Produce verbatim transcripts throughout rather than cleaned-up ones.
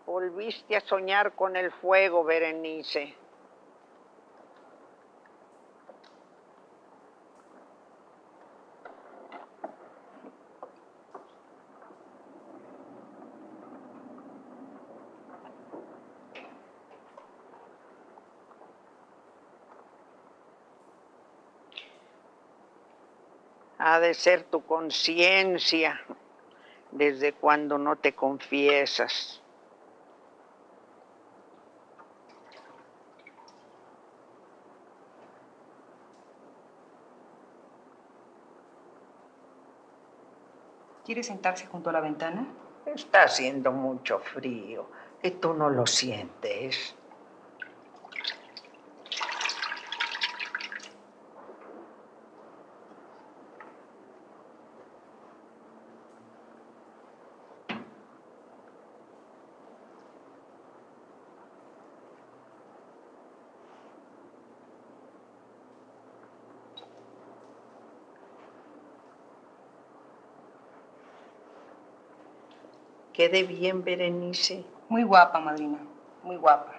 Volviste a soñar con el fuego, Berenice. Ha de ser tu conciencia desde cuando no te confiesas. ¿Quiere sentarse junto a la ventana? Está haciendo mucho frío, que tú no lo sientes. Quede bien, Berenice. Muy guapa, madrina, muy guapa.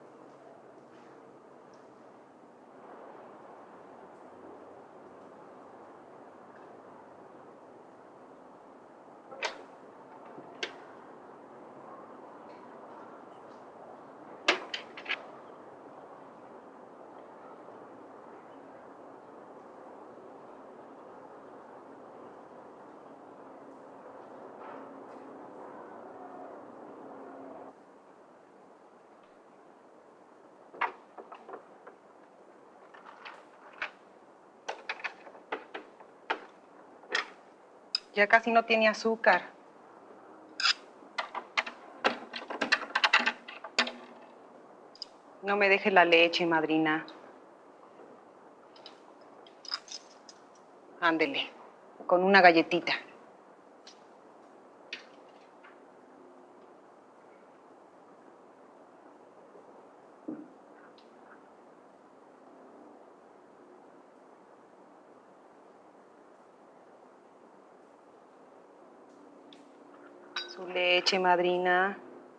Ya casi no tiene azúcar. No me deje la leche, madrina. Ándele, con una galletita. Su leche, madrina.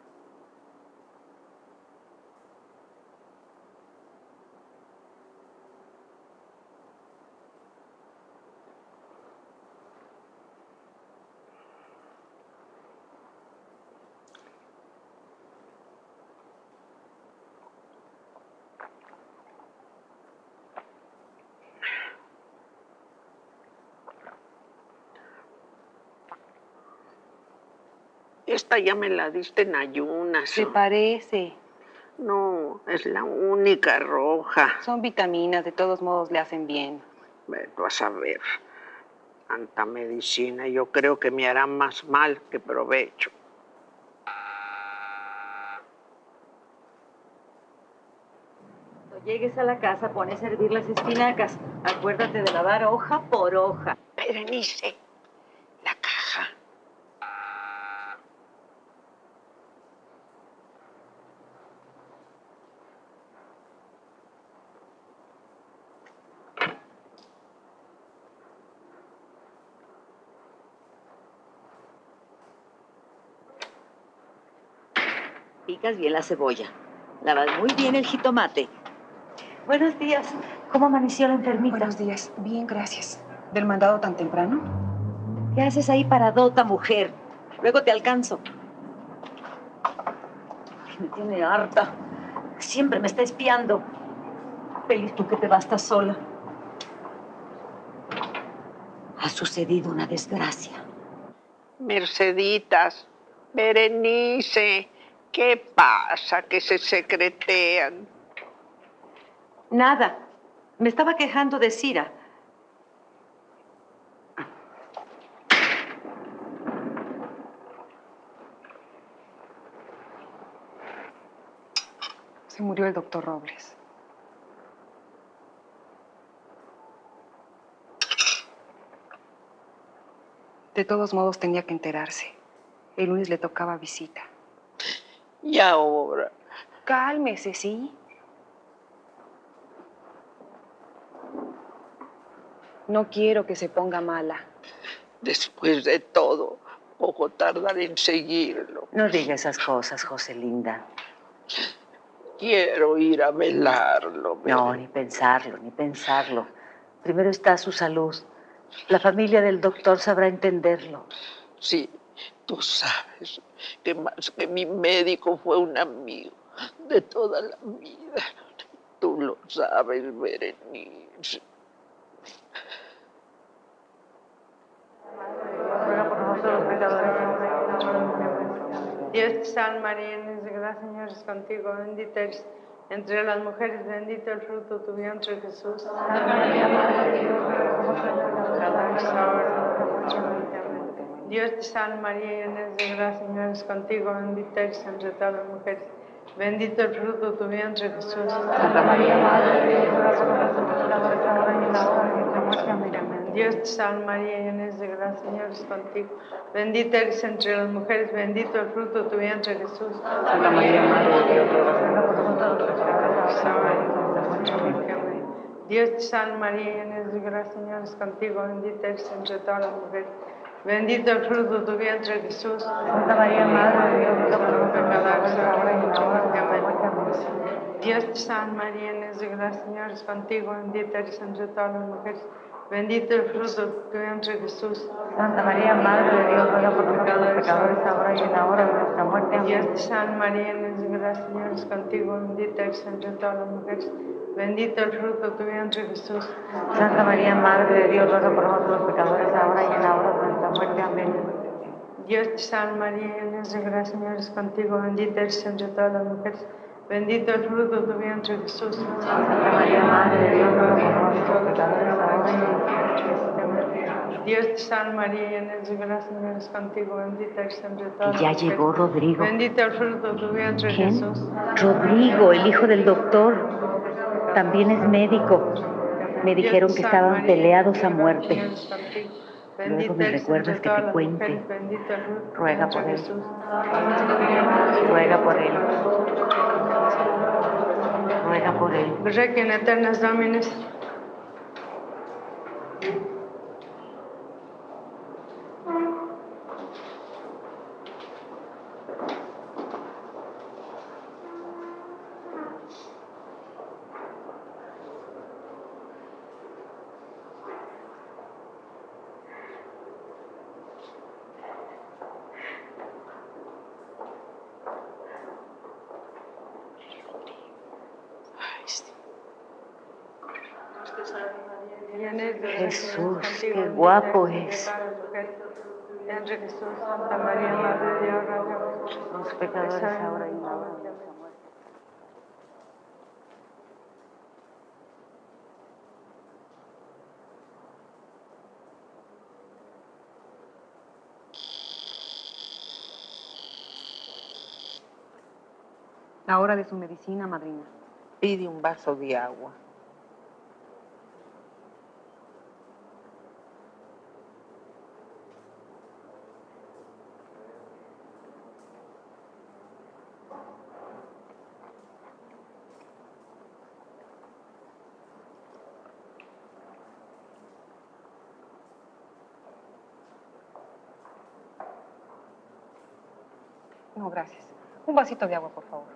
Esta ya me la diste en ayunas. Se parece. No, es la única roja. Son vitaminas, de todos modos le hacen bien. Ve tú a saber. Tanta medicina, yo creo que me hará más mal que provecho. Cuando llegues a la casa, pone a servir las espinacas. Acuérdate de lavar hoja por hoja. Berenice, la caja. Picas bien la cebolla. Lavas muy bien el jitomate. Buenos días. ¿Cómo amaneció la enfermita? Buenos días. Bien, gracias. ¿Del mandado tan temprano? ¿Qué haces ahí paradota, mujer? Luego te alcanzo. Me tiene harta. Siempre me está espiando. Feliz tú que te bastas sola. Ha sucedido una desgracia. Merceditas, Berenice, ¿qué pasa que se secretean? Nada. Me estaba quejando de Cira. Se murió el doctor Robles. De todos modos tenía que enterarse. El lunes le tocaba visita. Y ahora, Cálmese, ¿sí? No quiero que se ponga mala. después de todo, tampoco tardaré en seguirlo. No diga esas cosas, José Linda. Quiero ir a velarlo. No, Beren. ni pensarlo, ni pensarlo. Primero está su salud. La familia del doctor sabrá entenderlo. Sí, tú sabes que más que mi médico fue un amigo de toda la vida. Tú lo sabes, Berenice. Ruega por nosotros los pecadores. Dios te salve María, llena de gracia, el Señor es contigo, bendita eres entre las mujeres, bendito el fruto de tu vientre, Jesús. Santa María, Madre de Dios, ruega por nosotros pecadores, ahora y en la hora de nuestra muerte. Amén. Dios te salve María, llena de gracia, el Señor es contigo, bendita eres entre todas las mujeres, bendito el fruto de tu vientre, Jesús. Santa María, Madre de Dios, ruega por nosotros pecadores, ahora y en la hora de nuestra muerte. Amén. Dios te salve María, llena de gracia, el Señor es contigo. Bendita eres entre las mujeres, bendito el fruto de tu vientre, Jesús. Santa María, Madre de Dios, ruega por nosotros los pecadores, ahora y en la hora de nuestra muerte. Amén. Dios te salve María, llena de gracia, el Señor es contigo. Bendita eres entre todas las mujeres. Bendito el fruto de tu vientre, Jesús. Santa María, Madre de Dios, ruega por los pecadores, ahora y en la hora de nuestra muerte. Amén. Dios te salve María, llena de gracia, el Señor es contigo. Bendita eres entre todas las mujeres. Bendito el fruto de tu vientre, Jesús. Santa María, Madre de Dios, ruega por nosotros los pecadores, ahora y en la hora de nuestra muerte. Amén. Dios te salve María, llena de gracia, el Señor es contigo. Bendita eres entre todas las mujeres. Bendito el fruto de tu vientre, Jesús. Santa María, Madre de Dios, ruega por nosotros los pecadores, ahora y en la hora de nuestra muerte. Amén. Dios te salve María, llena de gracia, el Señor es contigo. Bendita eres entre todas las mujeres. Bendito el fruto de tu vientre, Jesús. Santa María, Madre de Dios, ruega por nosotros los pecadores, ahora y en la hora de nuestra muerte. Dios te salve María, llena de gracia, el Señor es contigo. Bendita eres entre todas las Ya mujeres. llegó Rodrigo. Bendito el fruto de tu vientre, ¿Quién? Jesús. Rodrigo, el hijo del doctor. También es médico. Me dijeron que estaban peleados a muerte. Luego me recuerdas que te cuente. Ruega por él. Ruega por él. Ruega por él. Requiem aeternas Dominis. Jesús, qué guapo es. Entre Jesús, Santa María, Madre de Dios, ruega por Los pecadores ahora y en la hora de nuestra muerte. La hora de su medicina, madrina. Pide un vaso de agua. No, gracias. Un vasito de agua, por favor.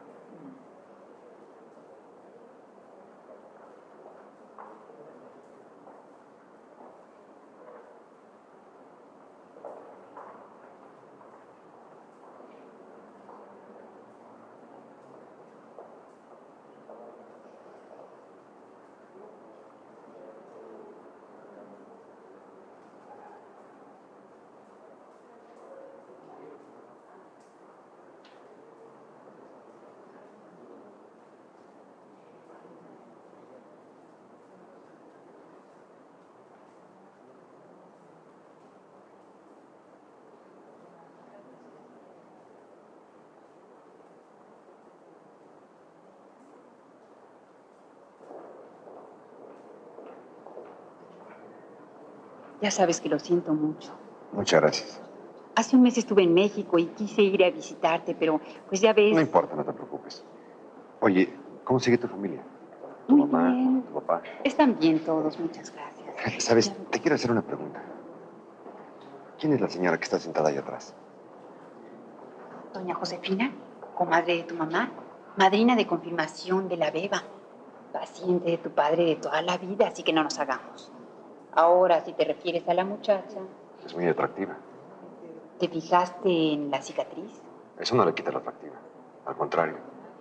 Ya sabes que lo siento mucho. Muchas gracias. Hace un mes estuve en México y quise ir a visitarte, pero pues ya ves... No importa, no te preocupes. Oye, ¿cómo sigue tu familia? ¿Tu Muy mamá? bien. ¿Tu papá? Están bien todos, muchas gracias. Sabes, te quiero hacer una pregunta. ¿Quién es la señora que está sentada ahí atrás? Doña Josefina, comadre de tu mamá, madrina de confirmación de la beba, paciente de tu padre de toda la vida, así que no nos hagamos. Ahora, si te refieres a la muchacha, Es muy atractiva. ¿te fijaste en la cicatriz? Eso no le quita lo atractiva. Al contrario.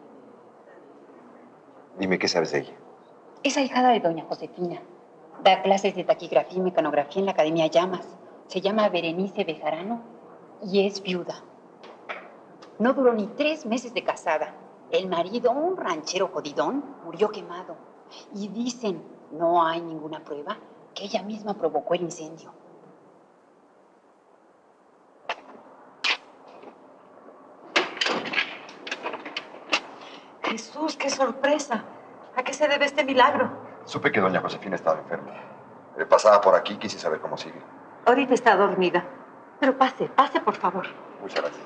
Dime, ¿qué sabes de ella? Es ahijada de doña Josefina. Da clases de taquigrafía y mecanografía en la Academia Llamas. Se llama Berenice Bejarano y es viuda. No duró ni tres meses de casada. El marido, un ranchero jodidón, murió quemado. Y dicen, no hay ninguna prueba, que ella misma provocó el incendio. Jesús, qué sorpresa. ¿A qué se debe este milagro? Supe que doña Josefina estaba enferma. Eh, pasaba por aquí y quise saber cómo sigue. Ahorita está dormida. Pero pase, pase, por favor. Muchas gracias.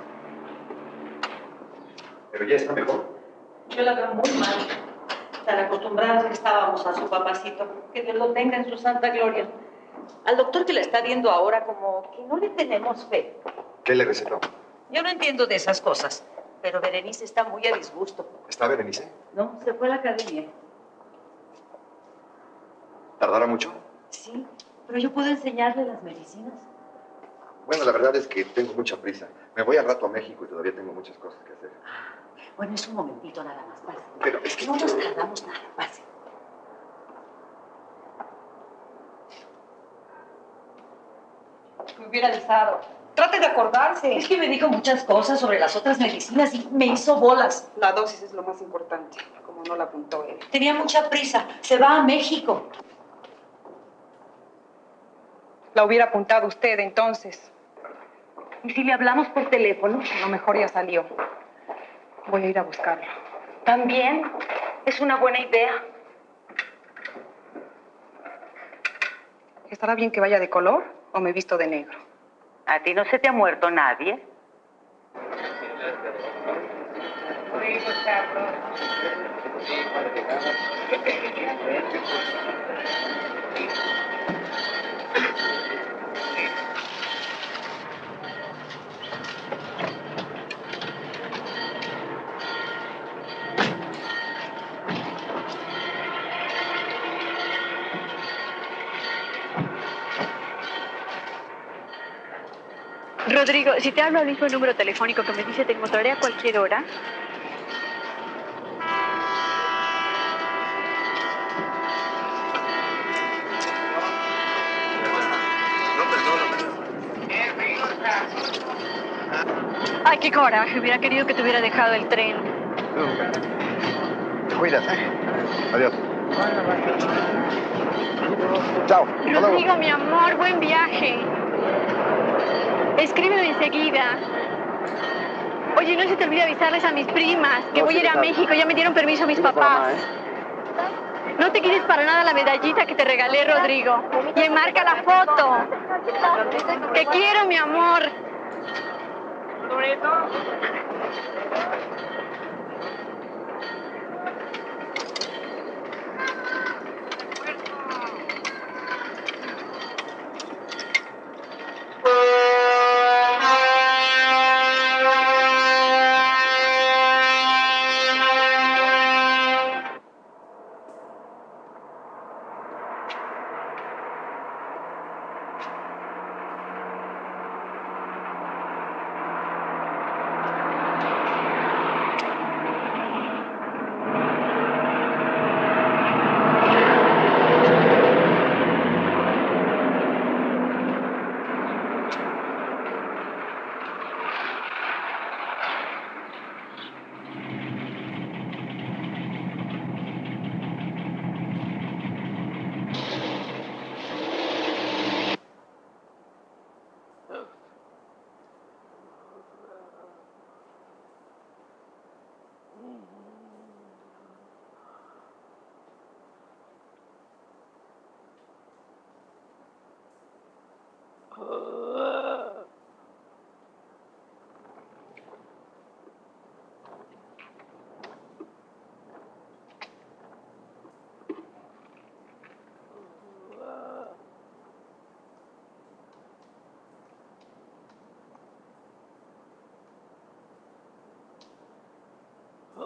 ¿Pero ya está mejor? Yo la veo muy mal. Tan acostumbradas que estábamos a su papacito. Que Dios lo tenga en su santa gloria. Al doctor que la está viendo ahora como que no le tenemos fe. ¿Qué le recetó? Yo no entiendo de esas cosas. Pero Berenice está muy a disgusto. ¿Está Berenice? No, se fue a la academia. ¿Tardará mucho? Sí, pero yo puedo enseñarle las medicinas. Bueno, la verdad es que tengo mucha prisa. Me voy al rato a México y todavía tengo muchas cosas que hacer. Bueno, es un momentito nada más, pase. Pero es que... No nos tardamos nada, pase. Me hubiera avisado. Trate de acordarse. Es que me dijo muchas cosas sobre las otras medicinas y me hizo bolas. La dosis es lo más importante, como no la apuntó él. Tenía mucha prisa. Se va a México. La hubiera apuntado usted entonces. ¿Y si le hablamos por teléfono? A lo mejor ya salió. Voy a ir a buscarlo. También es una buena idea. ¿Estará bien que vaya de color o me visto de negro? ¿A ti no se te ha muerto nadie? Rodrigo, si te hablo al mismo número telefónico que me dice te encontraré a cualquier hora. Ay, qué coraje. Hubiera querido que te hubiera dejado el tren. Cuídate. Adiós. Chao. Rodrigo, mi amor, buen viaje. Escríbeme enseguida. Oye, no se te olvide avisarles a mis primas que No, voy a sí, ir a claro. México. Ya me dieron permiso mis Dile a tu mamá, papás. ¿eh? No te quites para nada la medallita que te regalé, Rodrigo. Y enmarca la foto. Te quiero, mi amor.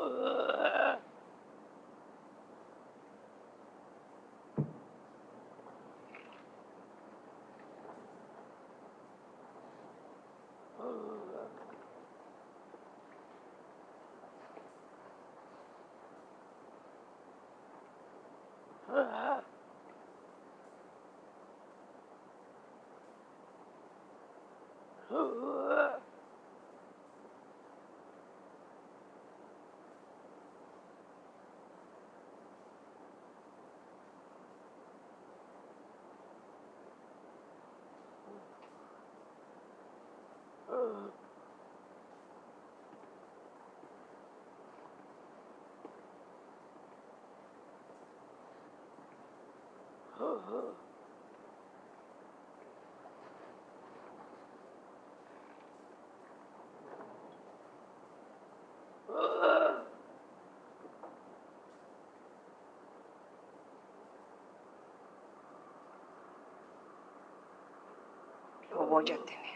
Lo voy a tener.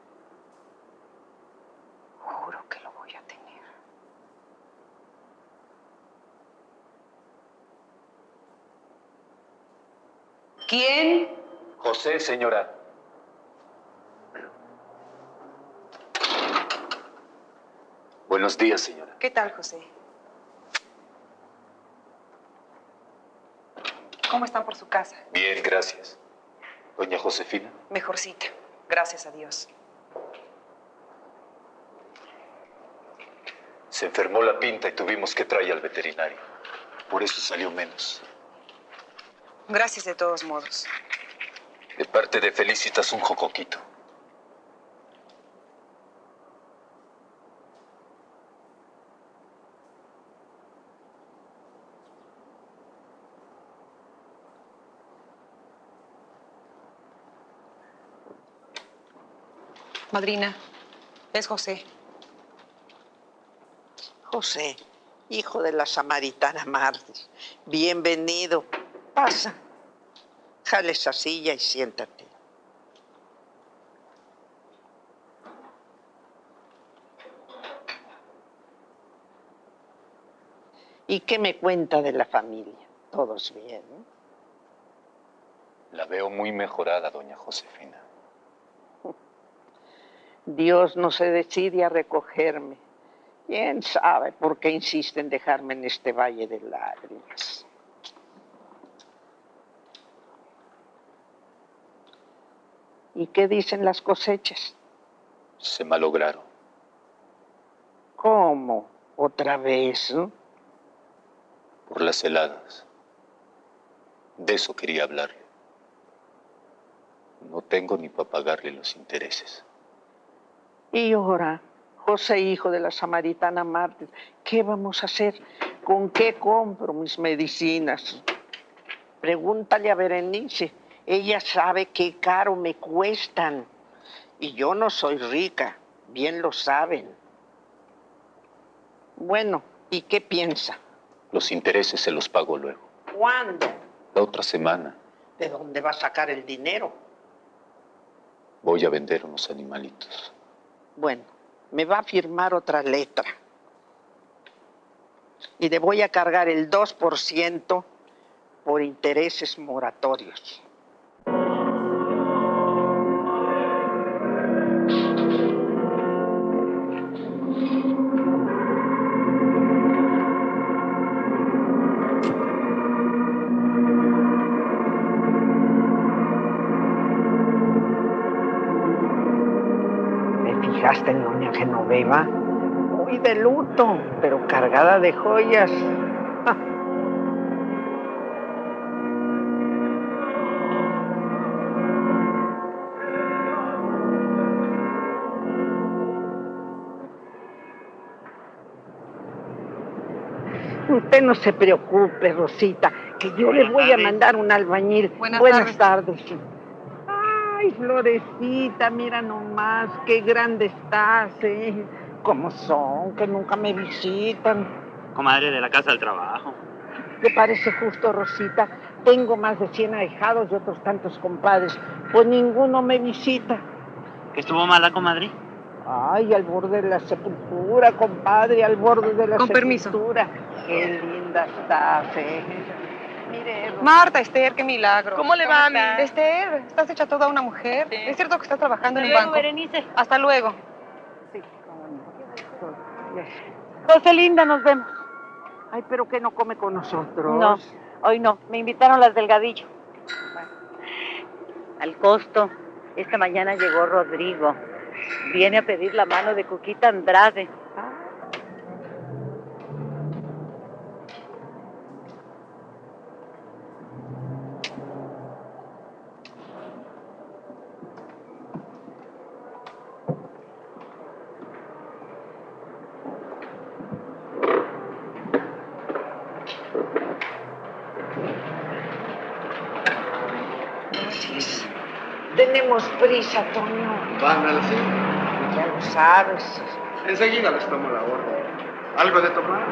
Juro que lo voy a tener. ¿Quién? José, señora. Buenos días, señora. ¿Qué tal, José? ¿Cómo están por su casa? Bien, gracias. Doña Josefina. Mejorcita, gracias a Dios. Se enfermó la pinta y tuvimos que traer al veterinario. Por eso salió menos. Gracias de todos modos. De parte de Felicitas, un jocoquito. Madrina, es José. José, hijo de la samaritana Marta, bienvenido. Pasa, jale esa silla y siéntate. ¿Y qué me cuenta de la familia? ¿Todos bien? La veo muy mejorada, doña Josefina. Dios no se decide a recogerme. ¿Quién sabe por qué insiste en dejarme en este valle de lágrimas? ¿Y qué dicen las cosechas? Se malograron. ¿Cómo? ¿Otra vez? ¿No? Por las heladas. De eso quería hablarle. No tengo ni para pagarle los intereses. Y ahora, José, hijo de la samaritana Marta, ¿qué vamos a hacer? ¿Con qué compro mis medicinas? Pregúntale a Berenice. Ella sabe qué caro me cuestan. Y yo no soy rica, bien lo saben. Bueno, ¿y qué piensa? Los intereses se los pago luego. ¿Cuándo? La otra semana. ¿De dónde va a sacar el dinero? Voy a vender unos animalitos. Bueno, me va a firmar otra letra. Y le voy a cargar el dos por ciento por intereses moratorios. ¿Fijaste en doña Genoveva? Muy de luto, pero cargada de joyas. Ah. Usted no se preocupe, Rosita, que yo le voy a mandar un albañil. Buenas, Buenas tardes. tardes. Ay, Florecita, mira nomás, qué grande estás, ¿eh? ¿Cómo son? Que nunca me visitan. Comadre de la casa del trabajo. ¿Te parece justo, Rosita? Tengo más de cien ahijados y otros tantos compadres, pues ninguno me visita. ¿Que estuvo mala, comadre? Ay, al borde de la sepultura, compadre, al borde de la Con sepultura. Permiso. Qué linda estás, eh. Mire, Marta, Esther, qué milagro. ¿Cómo le va, mi? Esther, estás hecha toda una mujer. Sí. ¿Es cierto que estás trabajando en Hasta un luego, banco? Berenice. Hasta luego. sí, cómo no. José Linda, nos vemos. Ay, pero que no come con nosotros. No, hoy no. Me invitaron las Delgadillo. Al costo, esta mañana llegó Rodrigo. Viene a pedir la mano de Cuquita Andrade. Tenemos prisa, Toño. ¿Van a la cita? Ya lo sabes. Enseguida les tomo la orden. ¿Algo de tomar?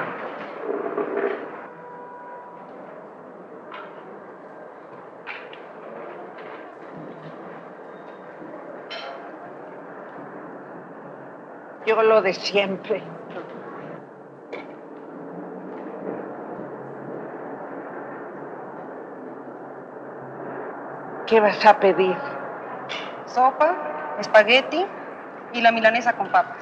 Yo lo de siempre. ¿Qué vas a pedir? Sopa, espagueti y la milanesa con papas.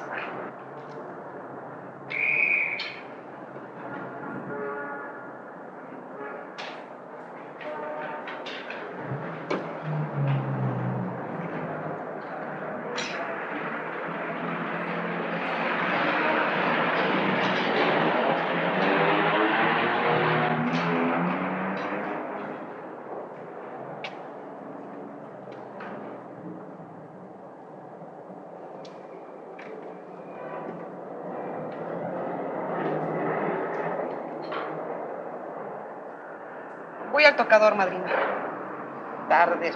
Voy al tocador, madrina. Tardes.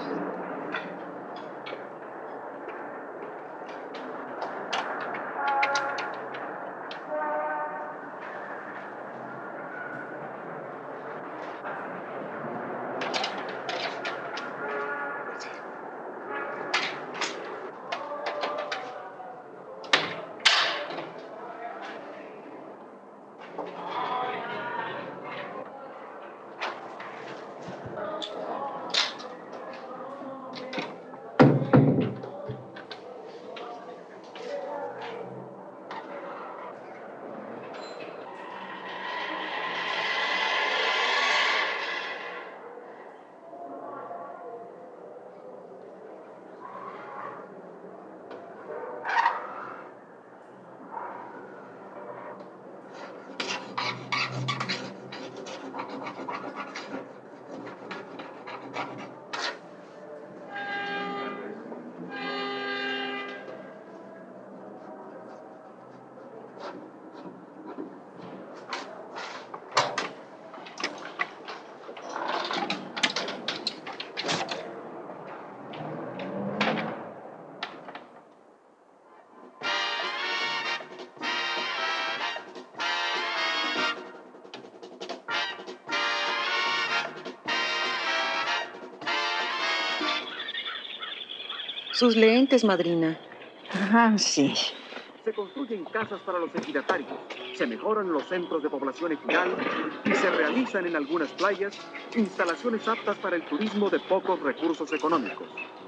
Sus lentes, madrina. Ah, sí. Se construyen casas para los ejidatarios, se mejoran los centros de población ejidal y se realizan en algunas playas instalaciones aptas para el turismo de pocos recursos económicos.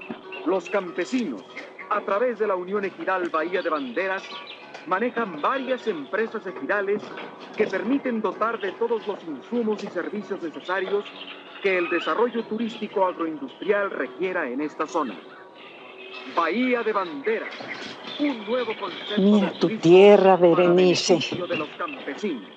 Los campesinos, a través de la Unión Ejidal Bahía de Banderas, manejan varias empresas ejidales que permiten dotar de todos los insumos y servicios necesarios que el desarrollo turístico agroindustrial requiera en esta zona. Bahía de Banderas, un nuevo concepto. Mira tu tierra, Berenice. De los campesinos.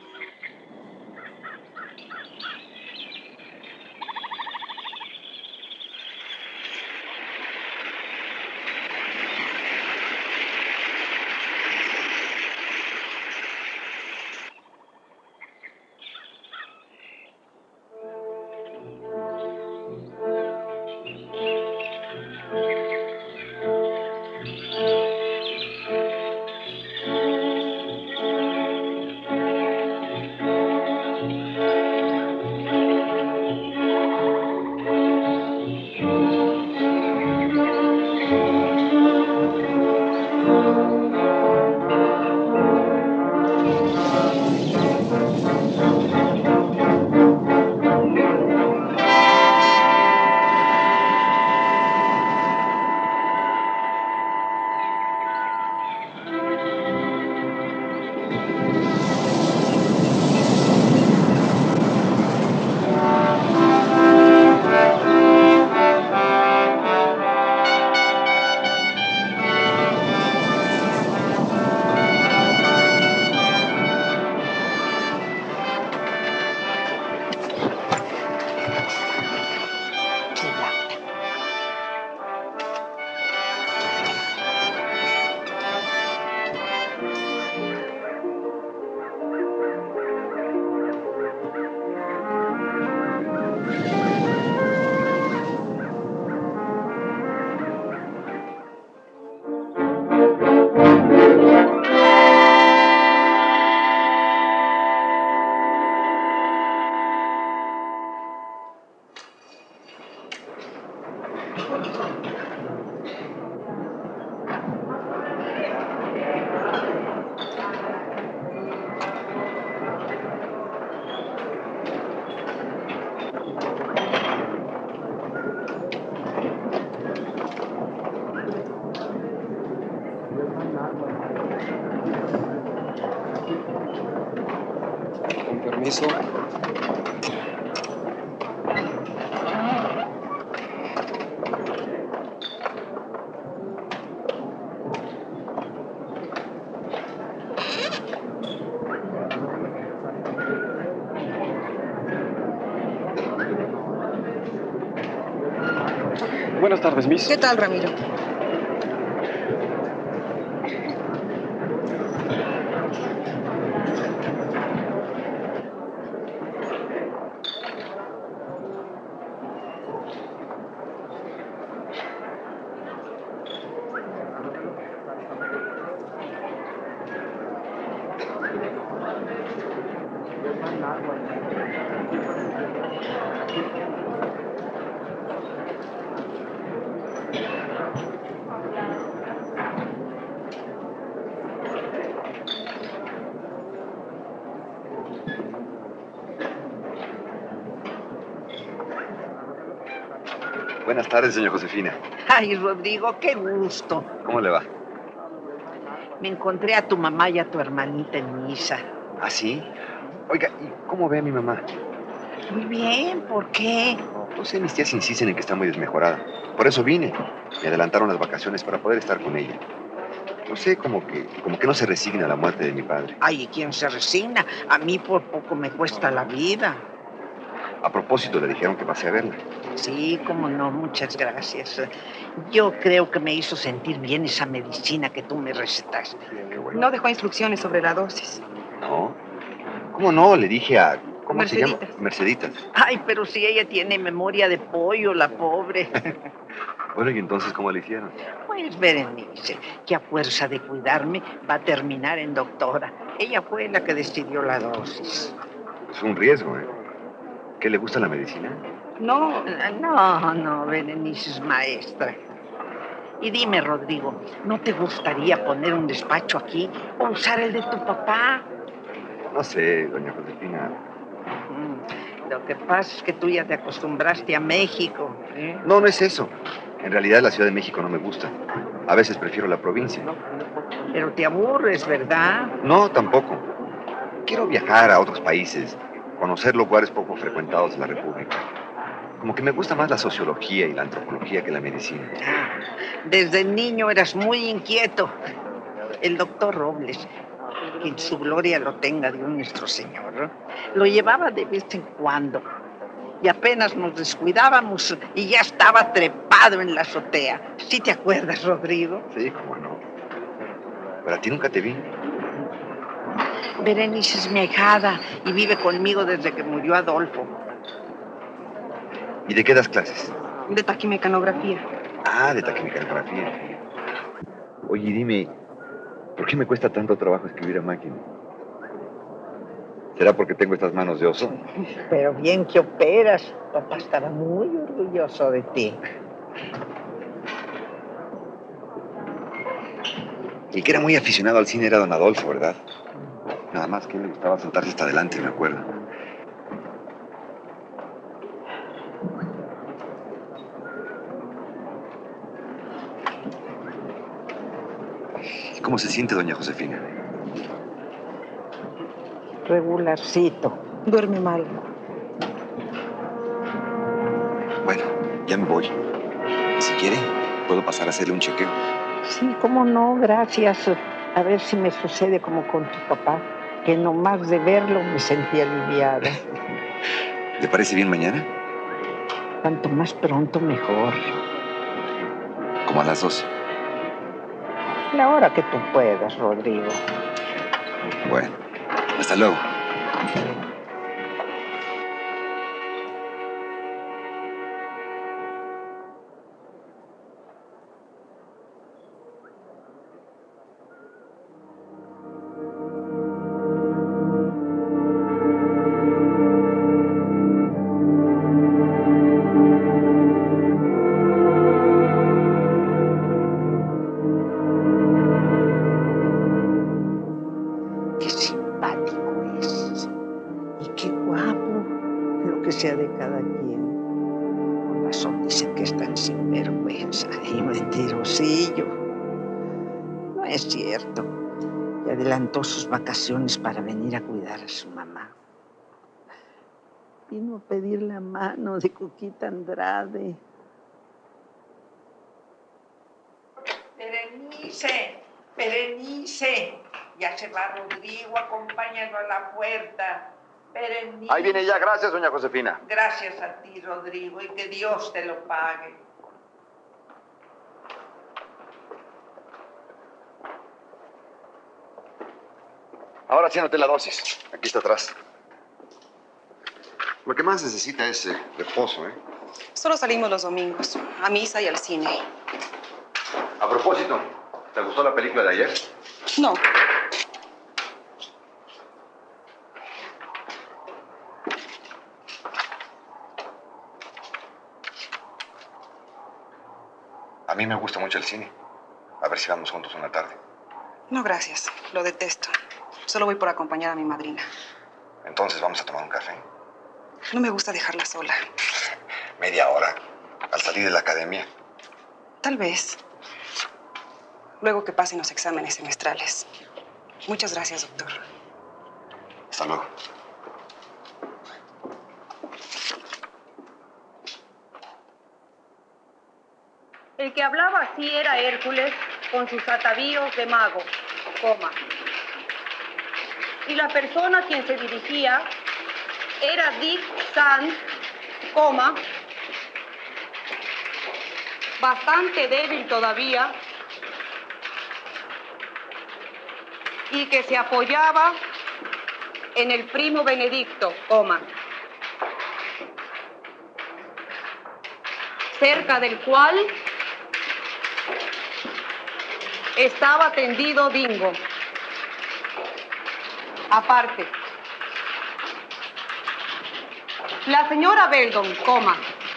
Con permiso. Buenas tardes, Miss. ¿Qué tal, Ramiro? Buenas tardes, señor Josefina. Ay, Rodrigo, qué gusto. ¿Cómo le va? Me encontré a tu mamá y a tu hermanita en misa. ¿Ah, sí? Oiga, ¿y cómo ve a mi mamá? Muy bien, ¿por qué? No sé, mis tías insisten en que está muy desmejorada. Por eso vine. Me adelantaron las vacaciones para poder estar con ella. No sé, como que, como que no se resigna a la muerte de mi padre. Ay, ¿y quién se resigna? A mí por poco me cuesta la vida. A propósito, le dijeron que pasé a verla. Sí, cómo no, muchas gracias. Yo creo que me hizo sentir bien esa medicina que tú me recetaste. Qué bueno. No dejó instrucciones sobre la dosis. ¿No? ¿Cómo no? Le dije a... ¿Cómo Merceditas. se llama? Merceditas. Ay, pero si ella tiene memoria de pollo, la pobre. Bueno, ¿y entonces cómo le hicieron? Pues Berenice, que a fuerza de cuidarme va a terminar en doctora. Ella fue la que decidió la dosis. Es un riesgo, ¿eh? ¿Qué le gusta la medicina? No. No, no, Berenice es maestra. Y dime, Rodrigo, ¿no te gustaría poner un despacho aquí o usar el de tu papá? No sé, doña Josefina. Mm, Lo que pasa es que tú ya te acostumbraste a México, ¿eh? No, no es eso. En realidad la Ciudad de México no me gusta. A veces prefiero la provincia. Pero te aburres, ¿verdad? No, tampoco. Quiero viajar a otros países, conocer lugares poco frecuentados de la República. Como que me gusta más la sociología y la antropología que la medicina. Ah, desde niño eras muy inquieto. El doctor Robles, que en su gloria lo tenga Dios nuestro Señor, lo llevaba de vez en cuando. Y apenas nos descuidábamos y ya estaba trepado en la azotea. ¿Sí te acuerdas, Rodrigo? Sí, cómo no. Pero a ti nunca te vi. Berenice es mi ahijada y vive conmigo desde que murió Adolfo. ¿Y de qué das clases? De taquimecanografía. Ah, de taquimecanografía. Oye, dime, ¿por qué me cuesta tanto trabajo escribir a máquina? ¿Será porque tengo estas manos de oso? Pero bien que operas. Papá estaba muy orgulloso de ti. El que era muy aficionado al cine era don Adolfo, ¿verdad? Nada más que le gustaba sentarse hasta adelante, me acuerdo. ¿Cómo se siente, doña Josefina? Regularcito. Duerme mal. Bueno, ya me voy. Si quiere, puedo pasar a hacerle un chequeo. Sí, cómo no, gracias. A ver si me sucede como con tu papá, que nomás de verlo me sentí aliviada. ¿Le parece bien mañana? Cuanto más pronto, mejor. Como a las doce. La hora que tú puedas, Rodrigo. Bueno, hasta luego. Qué simpático es. Y qué guapo. Lo que sea de cada quien. Con razón dicen que es tan sinvergüenza y mentirosillo. No es cierto. Y adelantó sus vacaciones para venir a cuidar a su mamá. Vino a pedir la mano de Cuquita Andrade. Berenice, Berenice. Ya se va Rodrigo, acompáñalo a la puerta. Berenice. Ahí viene ya, gracias, doña Josefina. Gracias a ti, Rodrigo, y que Dios te lo pague. Ahora sí anoté la dosis. Aquí está atrás. Lo que más necesita es eh, reposo, ¿eh? Solo salimos los domingos, a misa y al cine. A propósito, ¿te gustó la película de ayer? No. A mí me gusta mucho el cine. A ver si vamos juntos una tarde. No, gracias. Lo detesto. Solo voy por acompañar a mi madrina. Entonces vamos a tomar un café. No me gusta dejarla sola. Media hora, al salir de la academia. Tal vez. Luego que pasen los exámenes semestrales. Muchas gracias, doctor. Hasta luego. El que hablaba así era Hércules con sus atavíos de mago, coma. Y la persona a quien se dirigía era Dick Sand, coma, bastante débil todavía, y que se apoyaba en el primo Benedicto, coma, cerca del cual estaba tendido Dingo. Aparte, la señora Beldon, coma,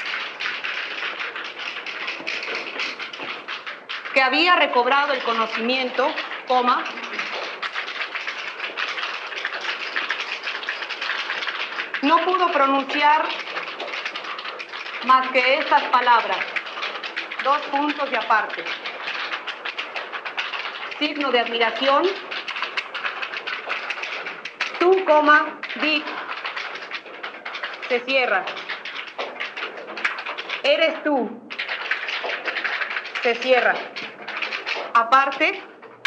que había recobrado el conocimiento, coma, no pudo pronunciar más que estas palabras, dos puntos y aparte. Signo de admiración. Tú, coma, Dick, se cierra. Eres tú, se cierra. Aparte,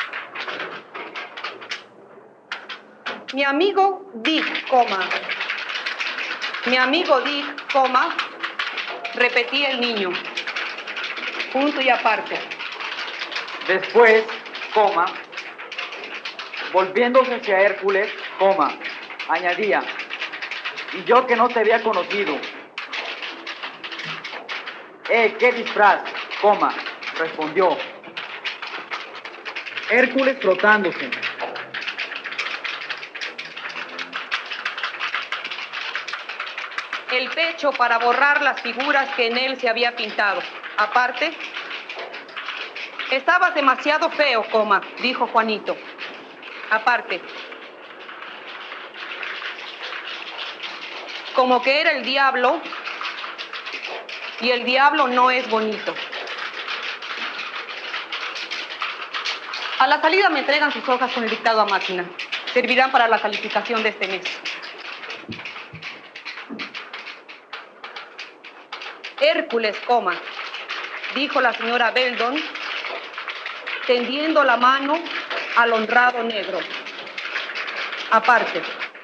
mi amigo Dick, coma, mi amigo Dick, coma, repetía el niño, punto y aparte. Después, coma, volviéndose hacia Hércules, coma, añadía, y yo que no te había conocido. Eh, qué disfraz, coma, respondió. Hércules frotándose. El pecho para borrar las figuras que en él se había pintado. Aparte, estabas demasiado feo, coma, dijo Juanito. Aparte, como que era el diablo, y el diablo no es bonito. A la salida me entregan sus hojas con el dictado a máquina. Servirán para la calificación de este mes. Hércules, coma, dijo la señora Beldon, tendiendo la mano al honrado negro. Aparte.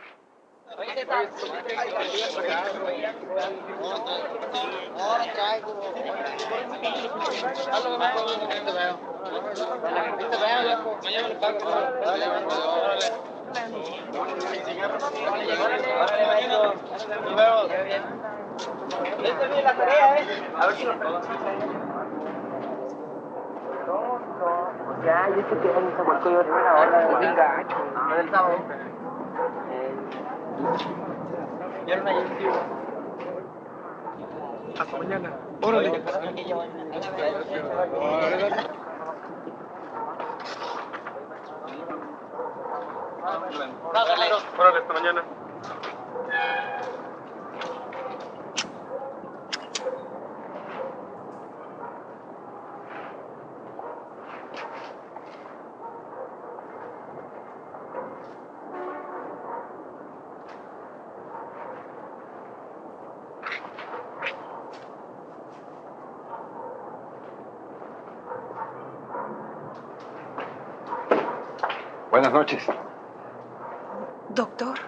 La tarea, ¿eh? A ver si lo ya, yo sé que él se volcó yo de una hora, es bien gacho, lo del sábado. Y era una yestiva. Hasta mañana. Órale. Órale, hasta mañana. Buenas noches. Doctor.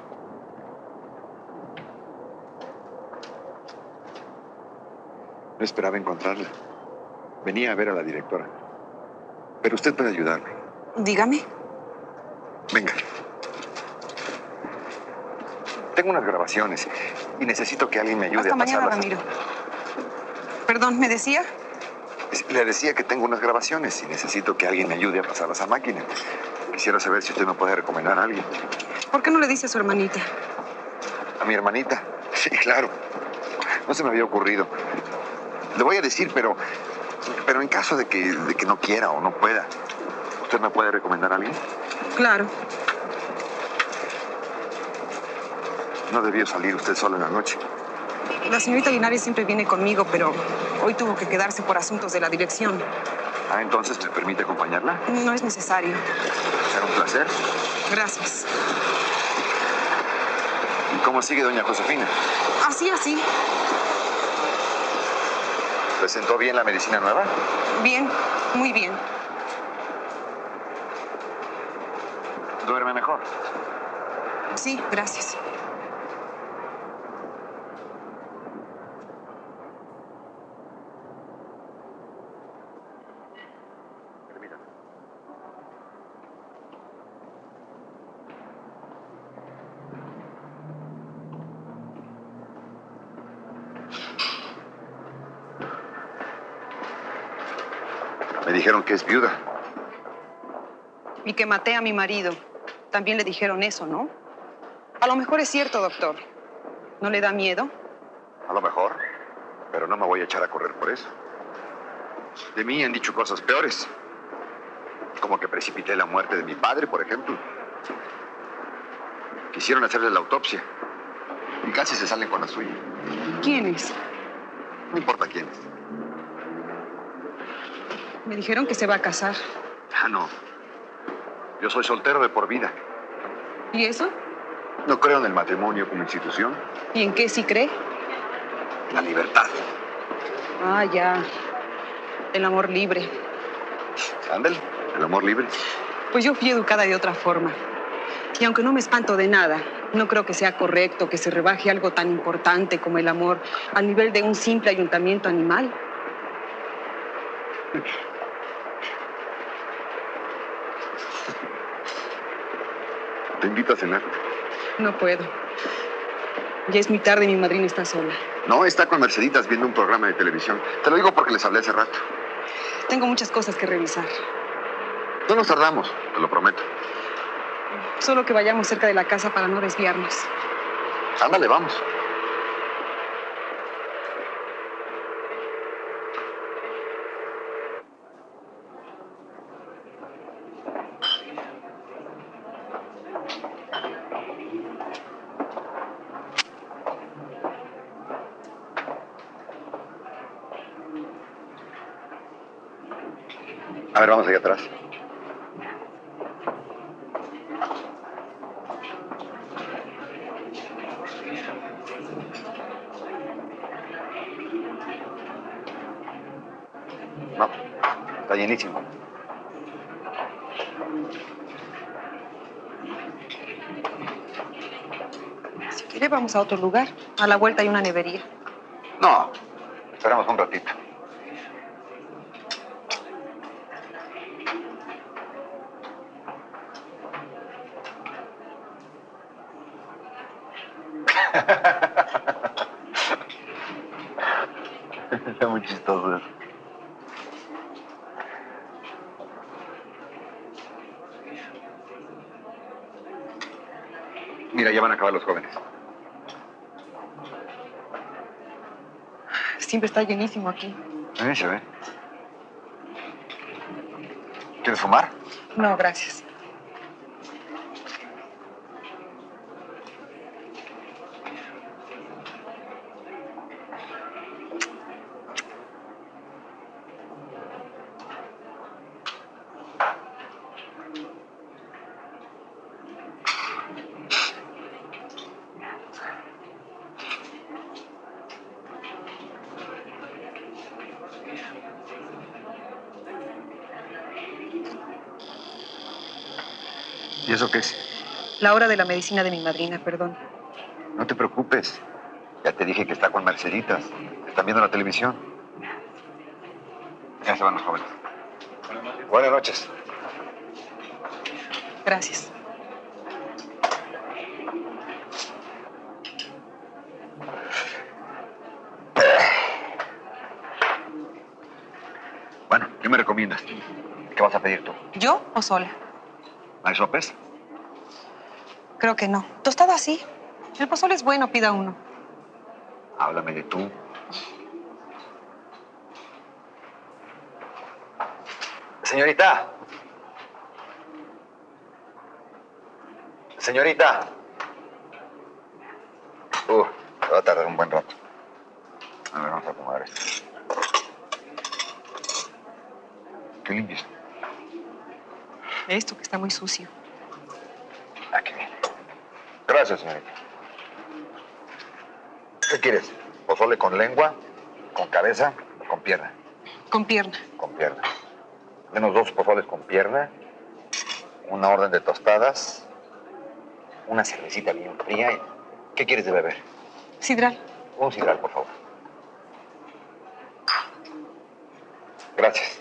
No esperaba encontrarla. Venía a ver a la directora. Pero usted puede ayudarme. Dígame. Venga. Tengo unas grabaciones y necesito que alguien me ayude Hasta a pasarlas. mañana, Ramiro. Perdón, ¿me decía? Le decía que tengo unas grabaciones y necesito que alguien me ayude a pasarlas a máquina. Quisiera saber si usted me puede recomendar a alguien. ¿Por qué no le dice a su hermanita? ¿A mi hermanita? Sí, claro. No se me había ocurrido. Le voy a decir, pero, pero en caso de que, de que no quiera o no pueda, ¿usted me puede recomendar a alguien? Claro. No debió salir usted sola en la noche. La señorita Linares siempre viene conmigo, pero hoy tuvo que quedarse por asuntos de la dirección. Ah, entonces, ¿me permite acompañarla? No es necesario. Será un placer. Gracias. ¿Y cómo sigue doña Josefina? Así, así. ¿Le sentó bien la medicina nueva? Bien, muy bien. ¿Duerme mejor? Sí, gracias. Me dijeron que es viuda. Y que maté a mi marido. También le dijeron eso, ¿no? A lo mejor es cierto, doctor. ¿No le da miedo? A lo mejor, pero no me voy a echar a correr por eso. De mí han dicho cosas peores. Como que precipité la muerte de mi padre, por ejemplo. Quisieron hacerle la autopsia. Y casi se salen con la suya. ¿Quiénes? No importa quiénes. Me dijeron que se va a casar. Ah, no. Yo soy soltero de por vida. ¿Y eso? No creo en el matrimonio como institución. ¿Y en qué sí cree? En la libertad. Ah, ya. El amor libre. Ándale, el amor libre. Pues yo fui educada de otra forma. Y aunque no me espanto de nada, no creo que sea correcto que se rebaje algo tan importante como el amor al nivel de un simple ayuntamiento animal. Te invito a cenar. No puedo. Ya es muy tarde y mi madrina está sola. No, está con Merceditas viendo un programa de televisión. Te lo digo porque les hablé hace rato. Tengo muchas cosas que revisar. No nos tardamos, te lo prometo. Solo que vayamos cerca de la casa para no desviarnos. Ándale, vamos. A ver, vamos allá atrás. No, está llenísimo. Si quiere, vamos a otro lugar. A la vuelta hay una nevería. No, esperamos un ratito. Está muy chistoso eso. Mira, ya van a acabar los jóvenes. Siempre está llenísimo aquí. Sí, se ve. ¿Quieres fumar? No, gracias. ¿Y eso qué es? La hora de la medicina de mi madrina, perdón. No te preocupes. Ya te dije que está con Merceditas. Están viendo la televisión. Ya se van los jóvenes. Buenas noches. Gracias. Bueno, ¿qué me recomiendas? ¿Qué vas a pedir tú? ¿Yo o sola? ¿Hay sopes? Creo que no. Tostado así. El pozole es bueno, pida uno. Háblame de tú. Señorita. Señorita. Uh, va a tardar un buen rato. A ver, vamos a acomodar esto. ¿Qué limpias? Esto que está muy sucio. Aquí viene. Gracias, señorita. ¿Qué quieres? ¿Pozole con lengua, con cabeza o con pierna? Con pierna. Con pierna. Menos dos pozoles con pierna, una orden de tostadas, una cervecita bien fría. ¿Qué quieres de beber? Sidral. Un sidral, por favor. Gracias.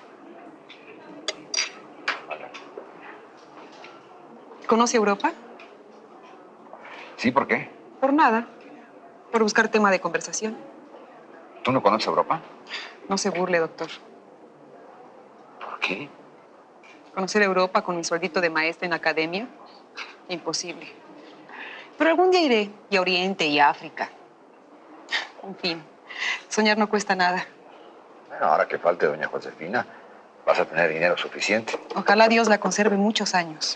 ¿Conoce Europa? ¿Sí? ¿Por qué? Por nada. Por buscar tema de conversación. ¿Tú no conoces Europa? No se burle, doctor. ¿Por qué? ¿Conocer Europa con mi sueldito de maestra en academia? Imposible. Pero algún día iré. Y a Oriente y a África. En fin, soñar no cuesta nada. Bueno, ahora que falte doña Josefina, vas a tener dinero suficiente. Ojalá Dios la conserve muchos años.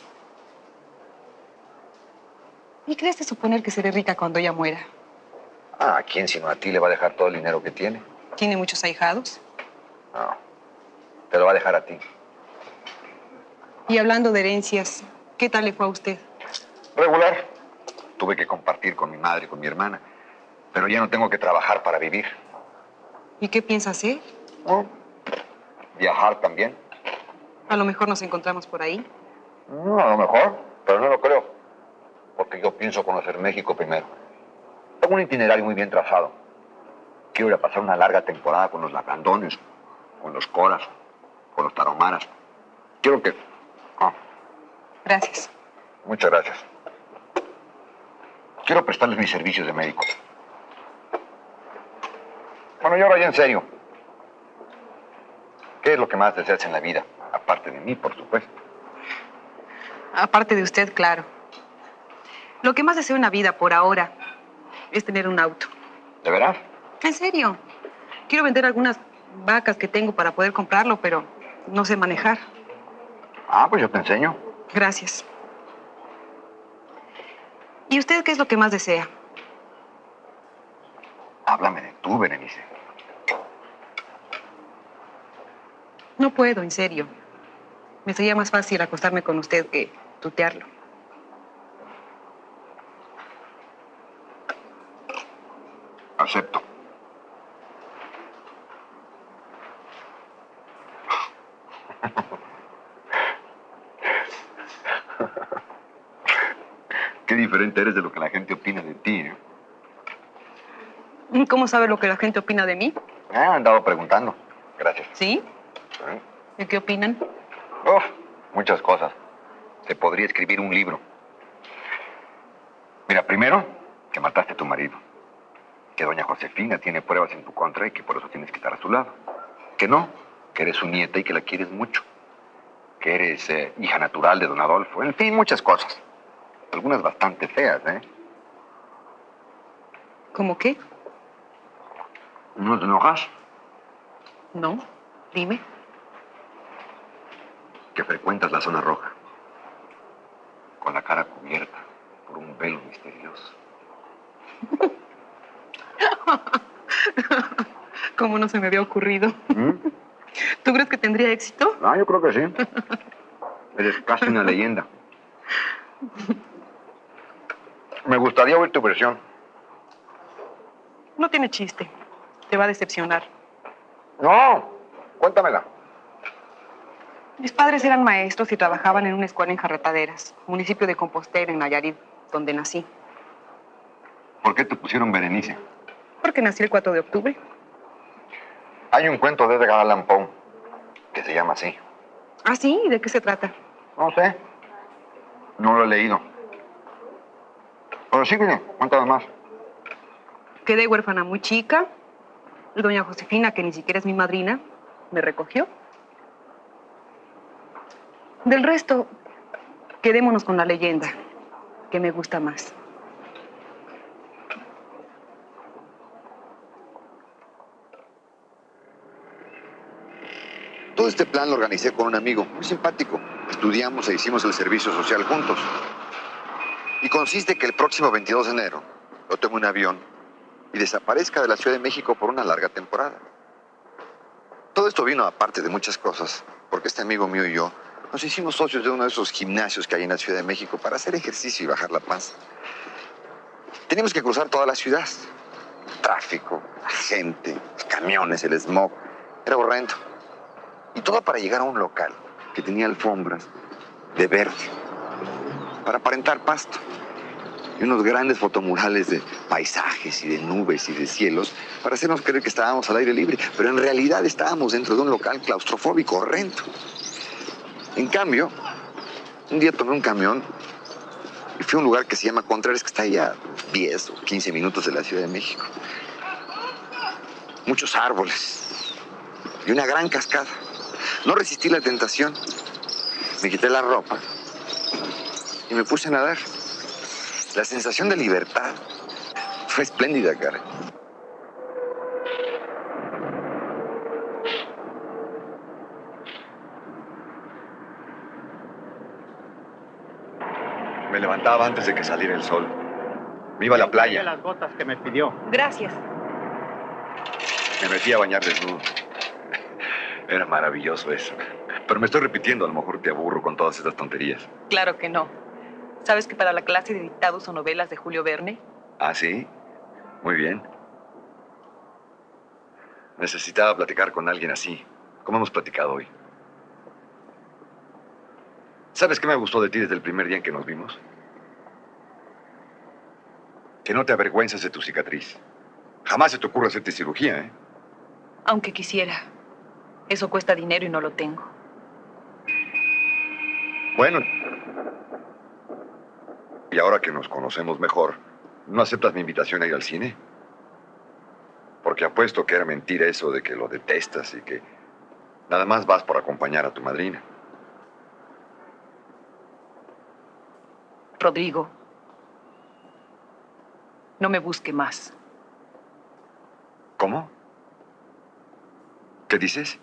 ¿Y crees de suponer que seré rica cuando ella muera? Ah, ¿a quién sino a ti le va a dejar todo el dinero que tiene? ¿Tiene muchos ahijados? No, te lo va a dejar a ti. Y hablando de herencias, ¿qué tal le fue a usted? Regular. Tuve que compartir con mi madre y con mi hermana, pero ya no tengo que trabajar para vivir. ¿Y qué piensa hacer? Oh, viajar también. A lo mejor nos encontramos por ahí. No, a lo mejor, pero no lo creo, porque yo pienso conocer México primero. Tengo un itinerario muy bien trazado. Quiero ir a pasar una larga temporada con los lacandones, con los coras, con los taromaras. Quiero que... Ah, Gracias. muchas gracias. Quiero prestarles mis servicios de médico. Bueno, y ahora ya en serio. ¿Qué es lo que más deseas en la vida? Aparte de mí, por supuesto. Aparte de usted, claro. Lo que más deseo en la vida por ahora es tener un auto. ¿De veras? En serio. Quiero vender algunas vacas que tengo para poder comprarlo, pero no sé manejar. Ah, pues yo te enseño. Gracias. ¿Y usted qué es lo que más desea? Háblame de tú, Berenice. No puedo, en serio. Me sería más fácil acostarme con usted que tutearlo. Acepto. Qué diferente eres de lo que la gente opina de ti, ¿eh? ¿Cómo sabe lo que la gente opina de mí? Me han andado preguntando. Gracias. ¿Sí? ¿Eh? ¿Y qué opinan? Oh, muchas cosas. Se podría escribir un libro. Mira, primero, que mataste a tu marido. Que doña Josefina tiene pruebas en tu contra y que por eso tienes que estar a su lado. Que no, que eres su nieta y que la quieres mucho. Que eres eh, hija natural de don Adolfo. En fin, muchas cosas. Algunas bastante feas, ¿eh? ¿Cómo qué? ¿No te enojas? No, dime. Que frecuentas la zona roja. Con la cara cubierta por un velo misterioso. ¿Cómo no se me había ocurrido? ¿Mm? ¿Tú crees que tendría éxito? Ah, yo creo que sí. Eres casi una leyenda. Me gustaría oír tu versión. No tiene chiste. Te va a decepcionar. No, cuéntamela. Mis padres eran maestros y trabajaban en una escuela en Jarretaderas, municipio de Compostela, en Nayarit, donde nací. ¿Por qué te pusieron Berenice? Porque nací el cuatro de octubre. Hay un cuento de Edgar Allan Poe que se llama así. ¿Ah, sí? ¿De qué se trata? No sé. No lo he leído. Pero sígueme, cuéntame más. Quedé huérfana muy chica. Doña Josefina, que ni siquiera es mi madrina, me recogió. Del resto, quedémonos con la leyenda, que me gusta más. Todo este plan lo organicé con un amigo muy simpático. Estudiamos e hicimos el servicio social juntos. Y consiste que el próximo veintidós de enero yo tome un avión y desaparezca de la Ciudad de México por una larga temporada. Todo esto vino aparte de muchas cosas, porque este amigo mío y yo nos hicimos socios de uno de esos gimnasios que hay en la Ciudad de México para hacer ejercicio y bajar la panza. Teníamos que cruzar toda la ciudad. Tráfico, la gente, los camiones, el smog. Era horrendo. Y todo para llegar a un local que tenía alfombras de verde, para aparentar pasto. Y unos grandes fotomurales de paisajes y de nubes y de cielos para hacernos creer que estábamos al aire libre. Pero en realidad estábamos dentro de un local claustrofóbico horrendo. En cambio, un día tomé un camión y fui a un lugar que se llama Contreras, que está ahí a diez o quince minutos de la Ciudad de México. Muchos árboles y una gran cascada. No resistí la tentación. Me quité la ropa y me puse a nadar. La sensación de libertad fue espléndida, cara. Me levantaba antes de que saliera el sol. Me iba a la playa. las botas que me pidió. Gracias. Me metí a bañar desnudo. Era maravilloso eso. Pero me estoy repitiendo, a lo mejor te aburro con todas estas tonterías. Claro que no. ¿Sabes que para la clase de dictados o novelas de Julio Verne? ¿Ah, sí? Muy bien. Necesitaba platicar con alguien así, como hemos platicado hoy. ¿Sabes qué me gustó de ti desde el primer día en que nos vimos? Que no te avergüenzas de tu cicatriz. Jamás se te ocurre hacerte cirugía, ¿eh? Aunque quisiera. Eso cuesta dinero y no lo tengo. Bueno. Y ahora que nos conocemos mejor, ¿no aceptas mi invitación a ir al cine? Porque apuesto que era mentira eso de que lo detestas y que nada más vas por acompañar a tu madrina. Rodrigo, no me busque más. ¿Cómo? ¿Qué dices?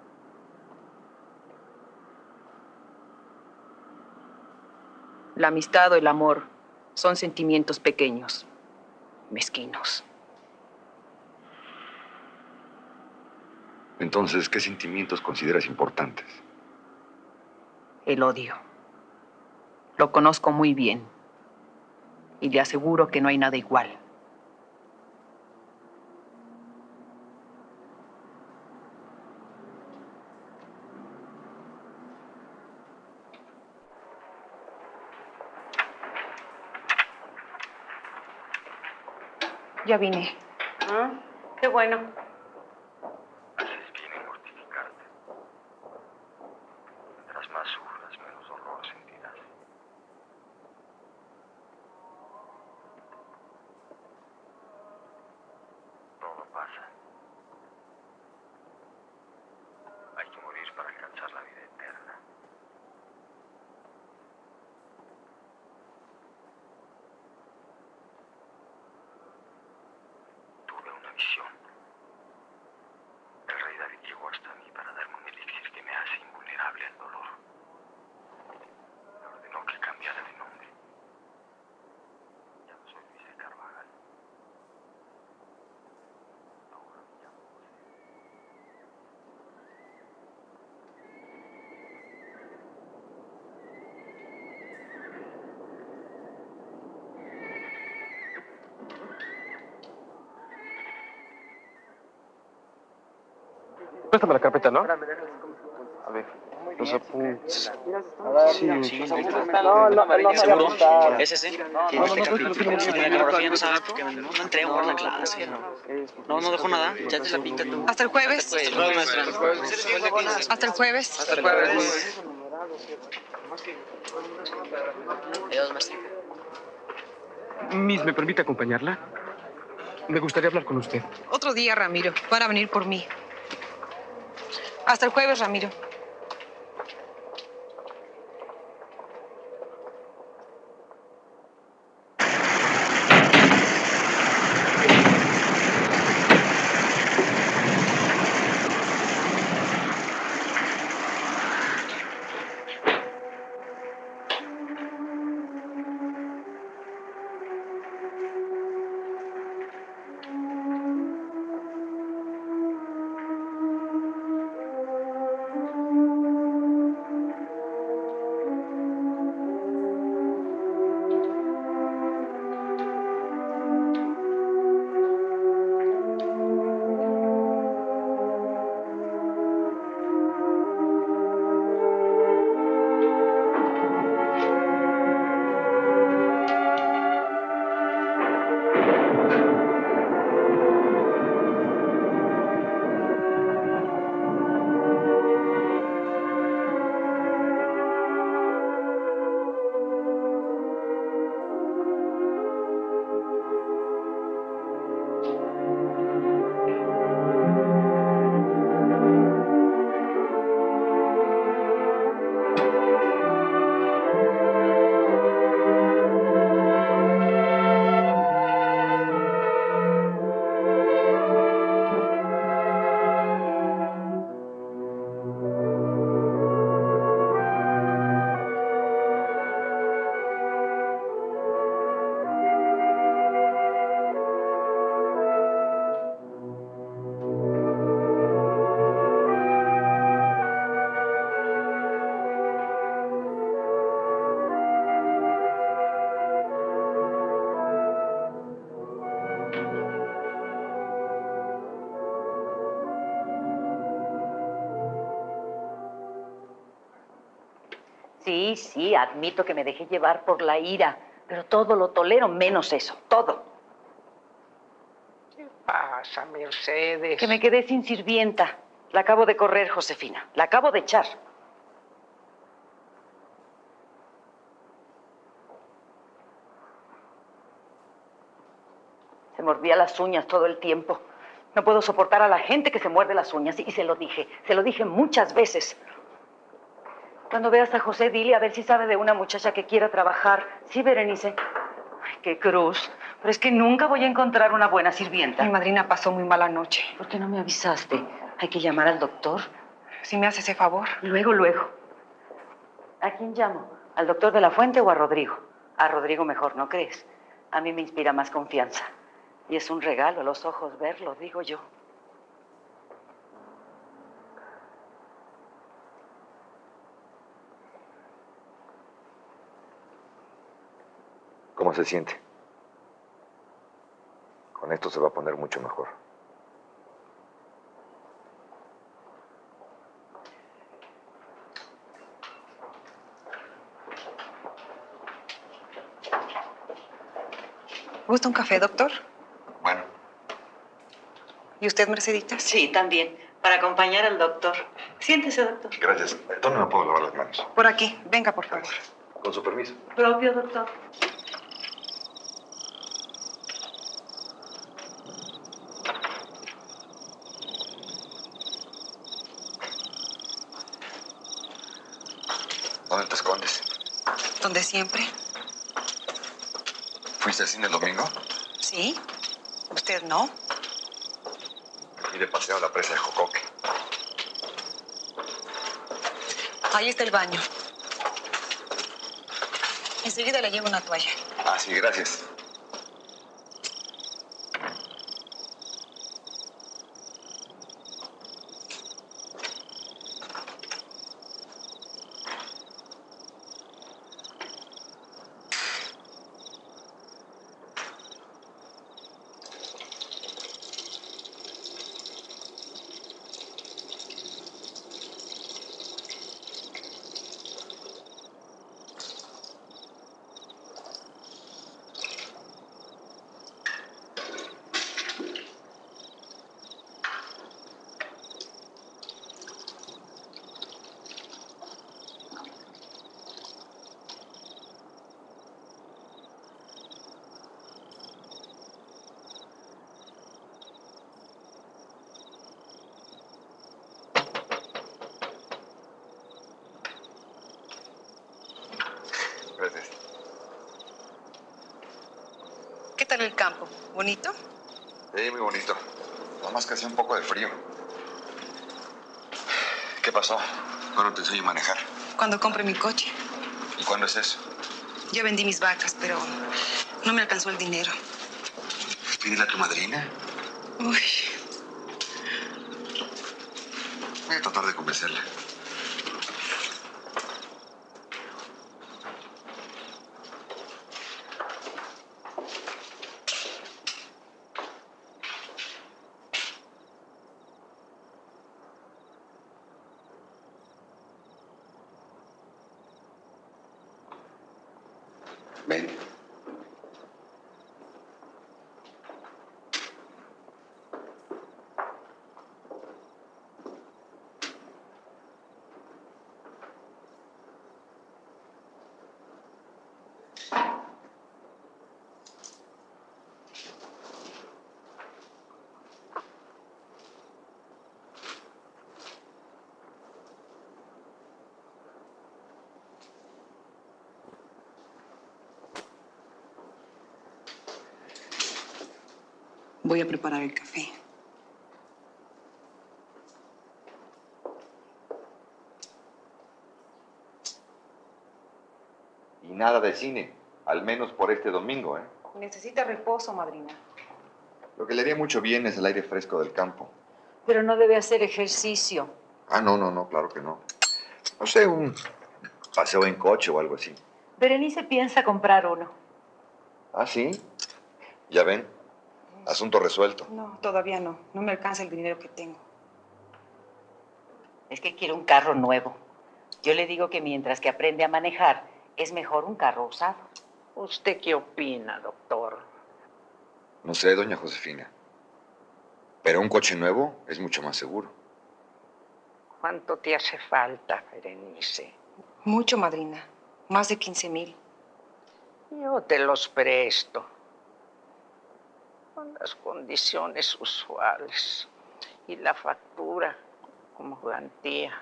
La amistad o el amor son sentimientos pequeños, mezquinos. Entonces, ¿qué sentimientos consideras importantes? El odio. Lo conozco muy bien. Y le aseguro que no hay nada igual. Ya vine. Ah, qué bueno. Haces bien en mortificarte. Mientras más sufras, menos horror sentirás. Todo pasa. Hay que morir para alcanzar la vida eterna. Tuve una visión. El rey David llegó hasta mí para darme un elixir que me hace invulnerable al dolor. Me ordenó que cambiara de nombre. Ya no soy Luis de Carvajal. Ahora me llamo José. Préstame la carpeta, ¿no? A ver. Los apuntes. Sí, Sí, no, no, no me voy a ¿Seguro? apuntar. ¿Es ese? No, ¿Tiene no, este no, capítulo? pero es que ¿De no- mecanografía no sabes por qué no, no entrego por la clase? No, no, no dejó nada. Ya te la pinta tú. Hasta el jueves. Hasta el jueves, maestra. Hasta el jueves. Hasta el jueves. Adiós, maestra. Miss, ¿me permite acompañarla? Me gustaría hablar con usted. Otro día, Ramiro. Van a venir por mí. Hasta el jueves, Ramiro. Sí, sí, admito que me dejé llevar por la ira, pero todo lo tolero menos eso, todo. ¿Qué pasa, Mercedes? Que me quedé sin sirvienta. La acabo de correr, Josefina. La acabo de echar. Se mordía las uñas todo el tiempo. No puedo soportar a la gente que se muerde las uñas. Y se lo dije, se lo dije muchas veces. Cuando veas a José, dile a ver si sabe de una muchacha que quiera trabajar. Sí, Berenice. Ay, qué cruz. Pero es que nunca voy a encontrar una buena sirvienta. Mi madrina pasó muy mala noche. ¿Por qué no me avisaste? Hay que llamar al doctor. Si me hace ese favor. Luego, luego. ¿A quién llamo? ¿Al doctor de la Fuente o a Rodrigo? A Rodrigo mejor, ¿no crees? A mí me inspira más confianza. Y es un regalo a los ojos verlo, digo yo. ¿Cómo se siente? Con esto se va a poner mucho mejor. ¿Gusta un café, doctor? Bueno. ¿Y usted, Mercedita? Sí, también. Para acompañar al doctor. Siéntese, doctor. Gracias. ¿Dónde me puedo lavar las manos? Por aquí. Venga, por favor. Con su permiso. Propio, doctor. ¿Dónde te escondes? ¿Donde siempre? ¿Fuiste al cine el domingo? Sí. ¿Usted no? Y de paseo a la presa de Jocoque. Ahí está el baño. Enseguida le llevo una toalla. Ah, sí, gracias. ¿Qué tal el campo? ¿Bonito? Sí, muy bonito. Nada más que hace un poco de frío. ¿Qué pasó? ¿Cuándo te enseño a manejar? Cuando compre mi coche. ¿Y cuándo es eso? Ya vendí mis vacas, pero no me alcanzó el dinero. Pídele a tu madrina. Uy. Voy a tratar de convencerla. Ven. Voy a preparar el café. Y nada de cine, al menos por este domingo, ¿eh? Necesita reposo, madrina. Lo que le haría mucho bien es el aire fresco del campo. Pero no debe hacer ejercicio. Ah, no, no, no, claro que no. No sé, un paseo en coche o algo así. Berenice piensa comprar uno. ¿Ah, sí? Ya ven, asunto resuelto. No, todavía no. No me alcanza el dinero que tengo. Es que quiere un carro nuevo. Yo le digo que mientras que aprende a manejar, es mejor un carro usado. ¿Usted qué opina, doctor? No sé, doña Josefina. Pero un coche nuevo es mucho más seguro. ¿Cuánto te hace falta, Berenice? Mucho, madrina. Más de quince mil. Yo te los presto. Con las condiciones usuales. Y la factura como garantía.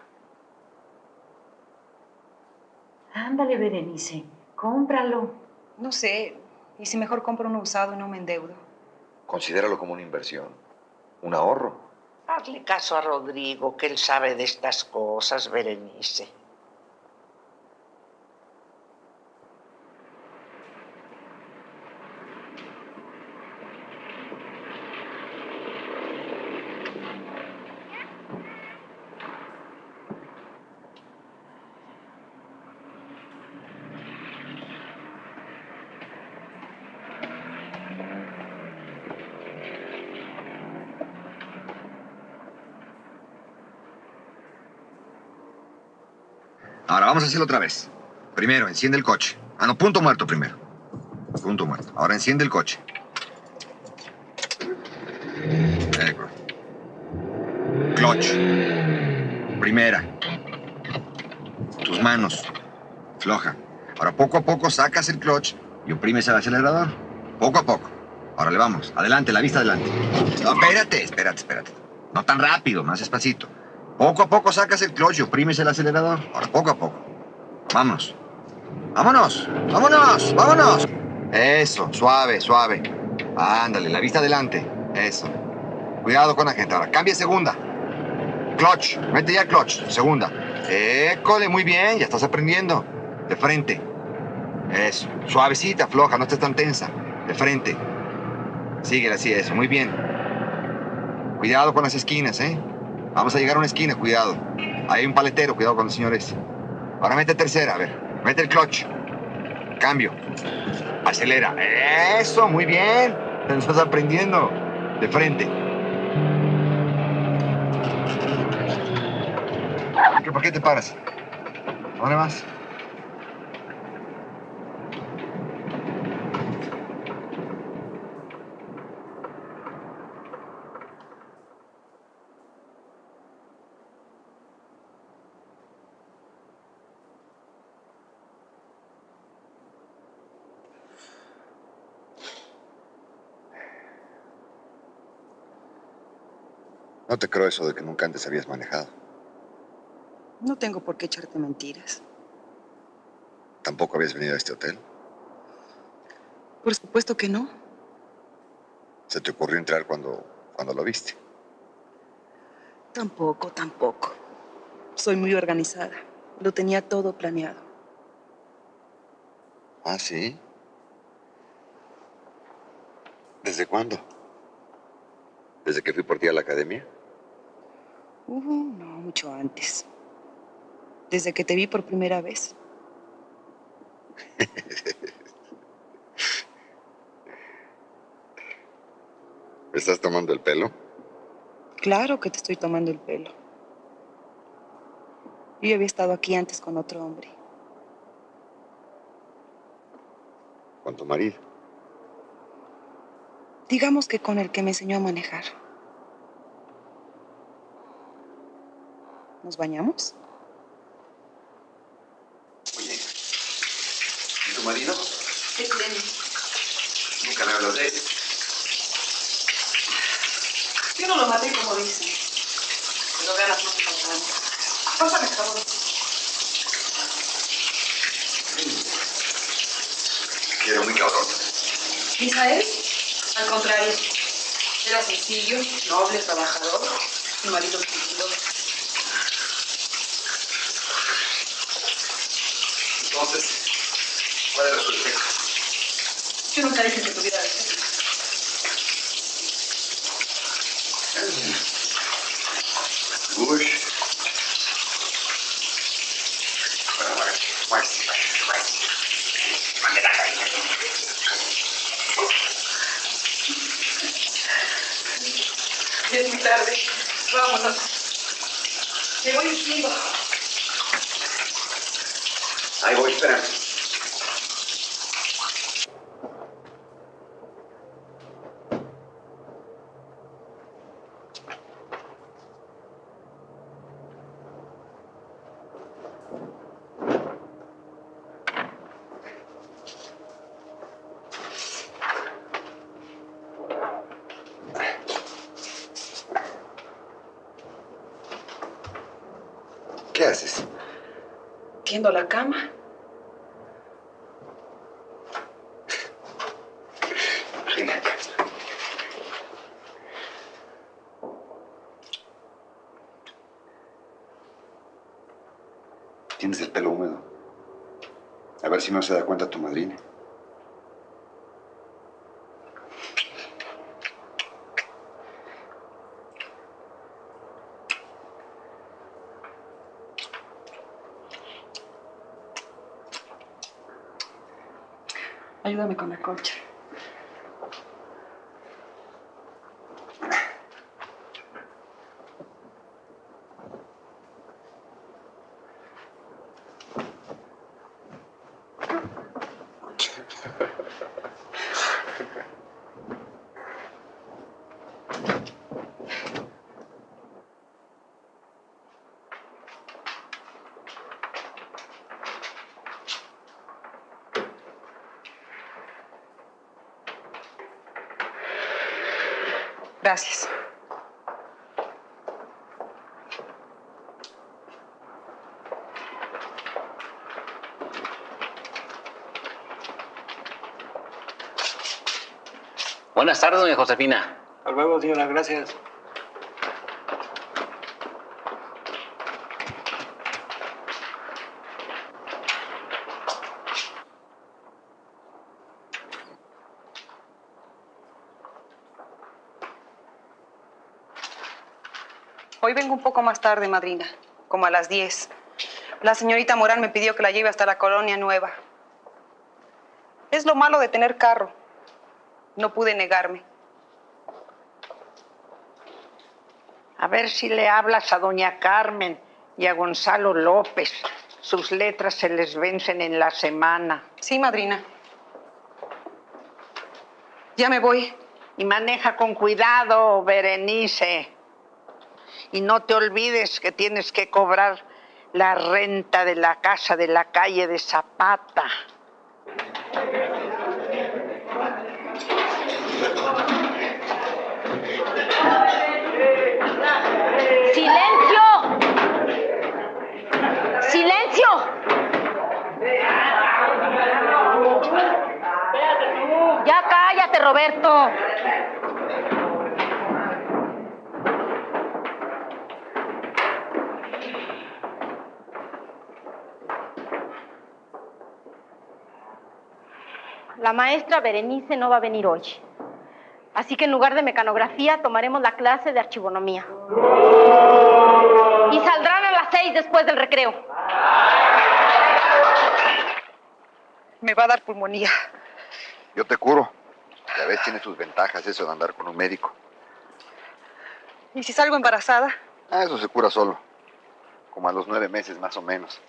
Ándale, Berenice, cómpralo. No sé. ¿Y si mejor compro uno usado y no me endeudo? Considéralo como una inversión. Un ahorro. Hazle caso a Rodrigo, que él sabe de estas cosas, Berenice. Ahora vamos a hacerlo otra vez. Primero, enciende el coche. Ah, no, punto muerto primero. Punto muerto. Ahora enciende el coche. Eco. Clutch. Primera. Tus manos. Floja. Ahora poco a poco sacas el clutch y oprimes el acelerador. Poco a poco. Ahora le vamos. Adelante, la vista adelante. No, espérate, espérate, espérate. No tan rápido, más despacito. Poco a poco sacas el clutch y oprimes el acelerador. Ahora, poco a poco. Vámonos. ¡Vámonos! ¡Vámonos! ¡Vámonos! Eso, suave, suave. Ándale, la vista adelante. Eso. Cuidado con la gente. Ahora, cambia segunda. Clutch. Mete ya el clutch. Segunda. École, muy bien. Ya estás aprendiendo. De frente. Eso. Suavecita, floja. No estés tan tensa. De frente. Síguela así, eso. Muy bien. Cuidado con las esquinas, ¿eh? Vamos a llegar a una esquina, cuidado. Hay un paletero, cuidado con los señores. Ahora mete tercera, a ver. Mete el clutch. Cambio. Acelera. Eso, muy bien. Te estás aprendiendo. De frente. ¿Por qué te paras? ¿A dónde vas? No te creo eso de que nunca antes habías manejado. No tengo por qué echarte mentiras. ¿Tampoco habías venido a este hotel? Por supuesto que no. ¿Se te ocurrió entrar cuando, cuando lo viste? Tampoco, tampoco. Soy muy organizada. Lo tenía todo planeado. ¿Ah, sí? ¿Desde cuándo? ¿Desde que fui por ti a la academia? Uh, no, mucho antes. Desde que te vi por primera vez. ¿Me estás tomando el pelo? Claro que te estoy tomando el pelo. Yo había estado aquí antes con otro hombre. ¿Con tu marido? Digamos que con el que me enseñó a manejar. ¿Nos bañamos? Oye, ¿y tu marido? ¿Qué tiene? Nunca me hablas de él. Yo no lo maté como dicen. Pero ganas no me faltaron. Pásame el jabón. Te quiero muy cabrón. ¿Misael? Al contrario. Era sencillo, noble, trabajador y marido escrupuloso. Entonces, ¿cuál era su defecto? Yo nunca dije que tuviera defecto. Bush. Ya es muy tarde. Vámonos. Me voy y sigo. Ahí voy, espera. ¿Qué haces? Tiendo la cama. Ven acá. Tienes el pelo húmedo. A ver si no se da cuenta tu madrina. Ayúdame con la colcha. Gracias. Buenas tardes, doña Josefina. Hasta luego, señora, gracias. Hoy vengo un poco más tarde, madrina, como a las diez. La señorita Morán me pidió que la lleve hasta la Colonia Nueva. Es lo malo de tener carro. No pude negarme. A ver si le hablas a doña Carmen y a Gonzalo López. Sus letras se les vencen en la semana. Sí, madrina. Ya me voy. Y maneja con cuidado, Berenice. Y no te olvides que tienes que cobrar la renta de la casa de la calle de Zapata. ¡Silencio! ¡Silencio! Ya cállate, Roberto. la maestra Berenice no va a venir hoy. Así que en lugar de mecanografía tomaremos la clase de archivonomía. Y saldrán a las seis después del recreo. Me va a dar pulmonía. Yo te curo. Ya ves, tiene sus ventajas eso de andar con un médico. ¿Y si salgo embarazada? Ah, eso se cura solo. Como a los nueve meses, más o menos.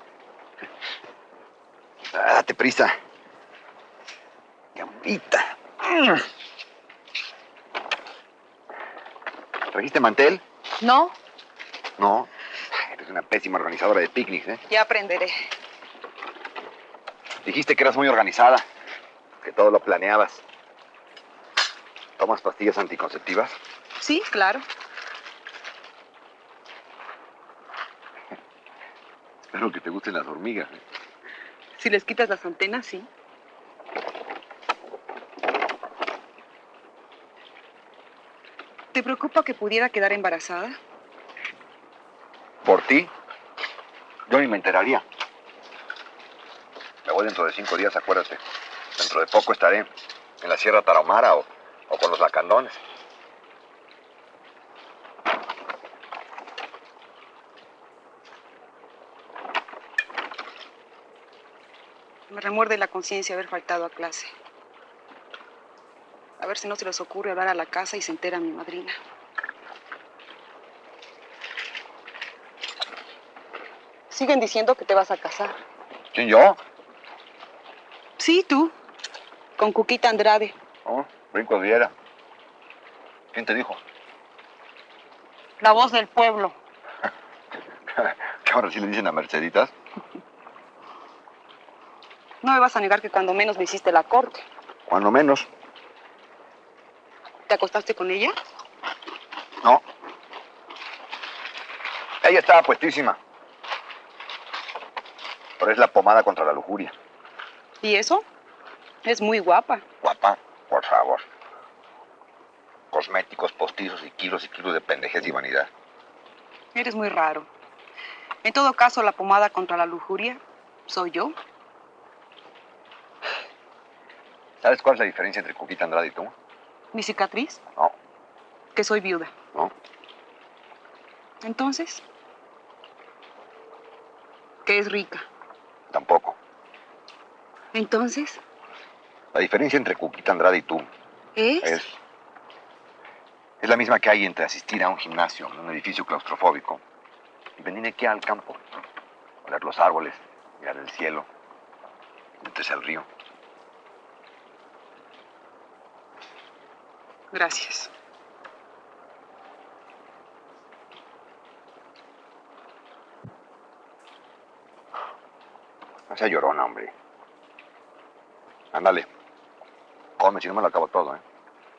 Ah, date prisa. Gambita. ¿Trajiste mantel? No, No. Eres una pésima organizadora de picnics, ¿eh? ya aprenderé. Dijiste que eras muy organizada, que todo lo planeabas. ¿Tomas pastillas anticonceptivas? Sí, claro. Espero que te gusten las hormigas, ¿eh? Si les quitas las antenas, sí. ¿Te preocupa que pudiera quedar embarazada? ¿Por ti? Yo ni me enteraría. Me voy dentro de cinco días, acuérdate. Dentro de poco estaré en la Sierra Tarahumara o, o con los lacandones. Me remuerde la conciencia haber faltado a clase. A ver si no se les ocurre hablar a la casa y se entera mi madrina. Siguen diciendo que te vas a casar. ¿Quién, yo? Sí, tú. Con Cuquita Andrade. Oh, Brinco Viera. ¿Quién te dijo? La voz del pueblo. ¿Que ahora sí le dicen a Merceditas? No me vas a negar que cuando menos me hiciste la corte. Cuando menos. ¿Te acostaste con ella? No. Ella estaba puestísima. Pero es la pomada contra la lujuria. ¿Y eso? Es muy guapa. Guapa, por favor. Cosméticos postizos y kilos y kilos de pendejez y vanidad. Eres muy raro. En todo caso, la pomada contra la lujuria soy yo. ¿Sabes cuál es la diferencia entre Cuquita Andrade y tú? ¿Mi cicatriz? No. Que soy viuda. No. Entonces, que es rica. Tampoco. Entonces, La diferencia entre Cuquita Andrade y tú ¿es? es... Es la misma que hay entre asistir a un gimnasio en un edificio claustrofóbico y venir aquí al campo, oler los árboles, mirar el cielo, meterse al río. Gracias. No sea llorona, hombre. Ándale. Come, si no me lo acabo todo, ¿eh?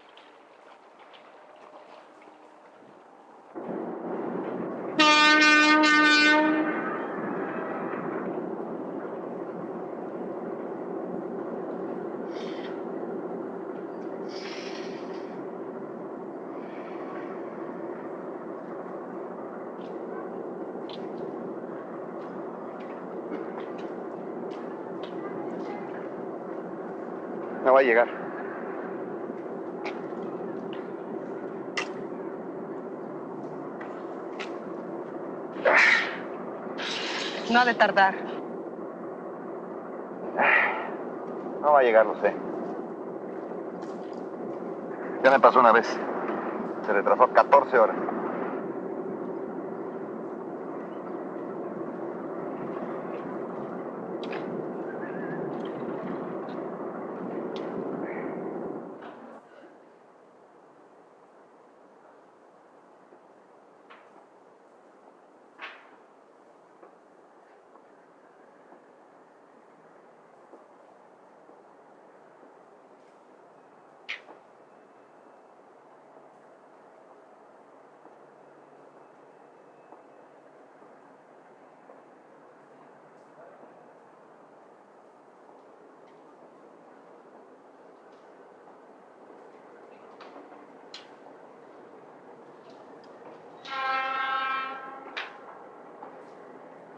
No va a llegar. No ha de tardar. No va a llegar, lo sé. Ya me pasó una vez. Se retrasó catorce horas.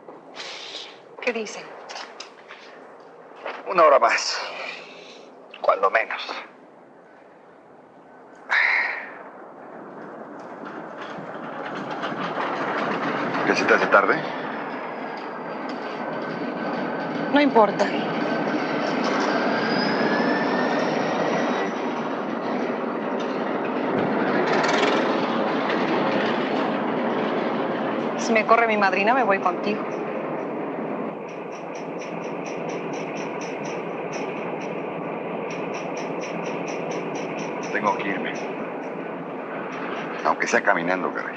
¿Qué dicen? Una hora más. cuando menos. ¿Qué se te hace tarde? No importa. Si me corre mi madrina, me voy contigo. Tengo que irme. Aunque sea caminando, caray.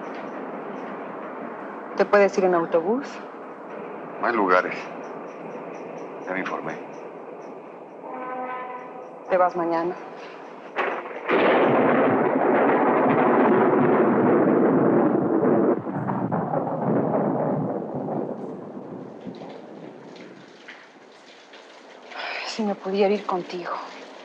¿Te puedes ir en autobús? No hay lugares. Ya me informé. Te vas mañana. Si me pudiera ir contigo.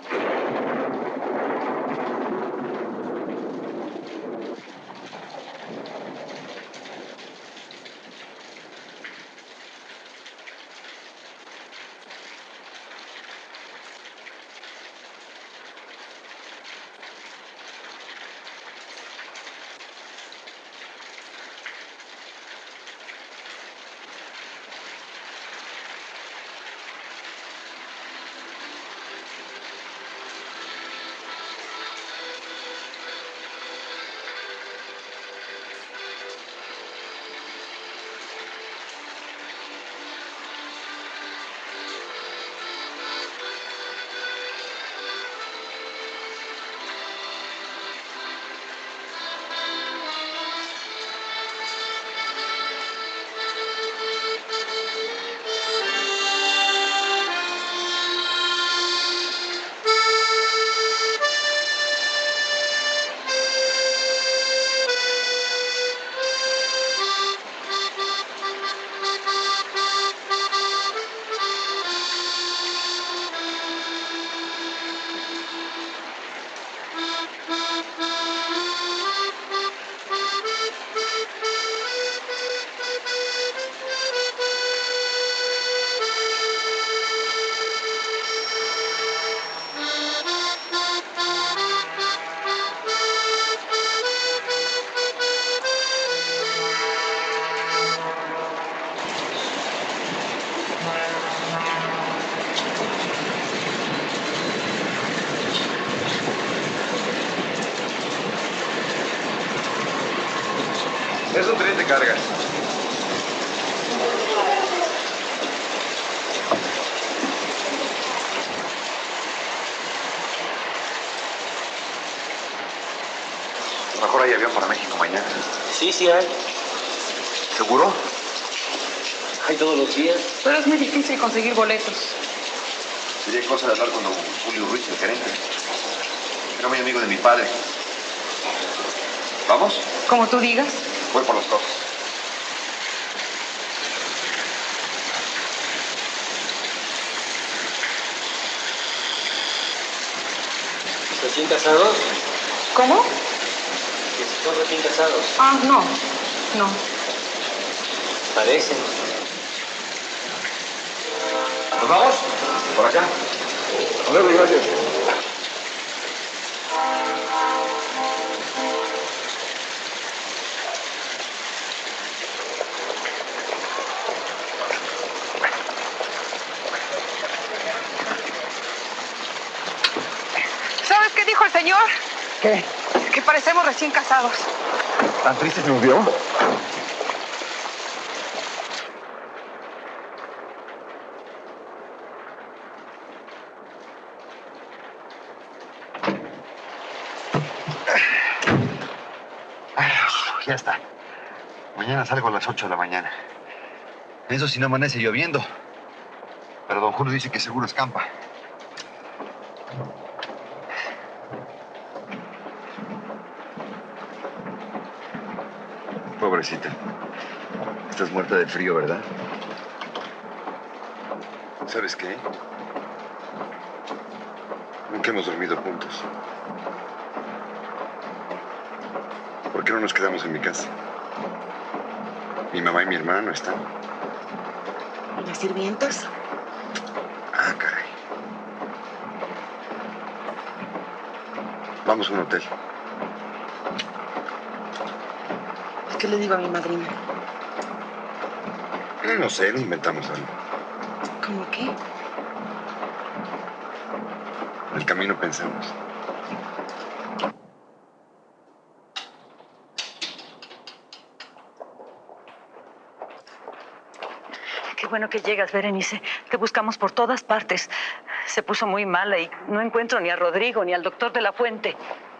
Es un tren de cargas. A lo mejor hay avión para México mañana. Sí, sí hay. ¿Seguro? Hay todos los días. Pero es muy difícil conseguir boletos. Sería cosa de hablar con don Julio Ruiz, el gerente. Era muy amigo de mi padre. ¿Vamos? Como tú digas. Voy por las cosas. ¿Recién casados? ¿Cómo? Que si son recién casados. Ah, no. No. Parecen. ¿Nos vamos? Por acá. A ver, gracias. ¿Sabes qué dijo el señor? ¿Qué? Que parecemos recién casados. ¿Tan triste se nos vio? Ya está. Mañana salgo a las ocho de la mañana. Eso si no amanece lloviendo. Pero don Julio dice que seguro escampa. Pobrecita. Estás muerta de frío, ¿verdad? ¿Sabes qué? Nunca hemos dormido juntos. ¿Por qué no nos quedamos en mi casa? Mi mamá y mi hermana no están. ¿Y las sirvientas? Ah, caray. Vamos a un hotel. ¿Qué le digo a mi madrina? No sé, le inventamos algo. ¿Cómo qué? En el camino pensamos. Qué bueno que llegas, Berenice. Te buscamos por todas partes. Se puso muy mala y no encuentro ni a Rodrigo ni al doctor de la Fuente.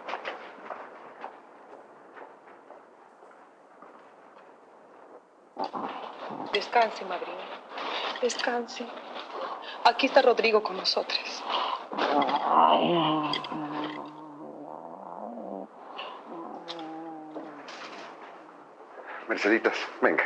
Descanse, madrina. Descanse. Aquí está Rodrigo con nosotras. Merceditas, venga.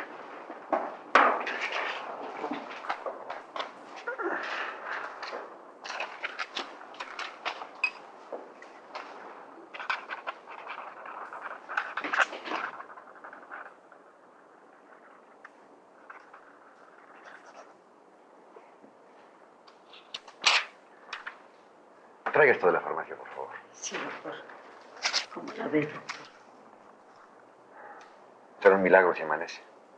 Traiga esto de la farmacia, por favor. Sí, doctor. ¿Cómo la ves, doctor? Será un milagro si amanece.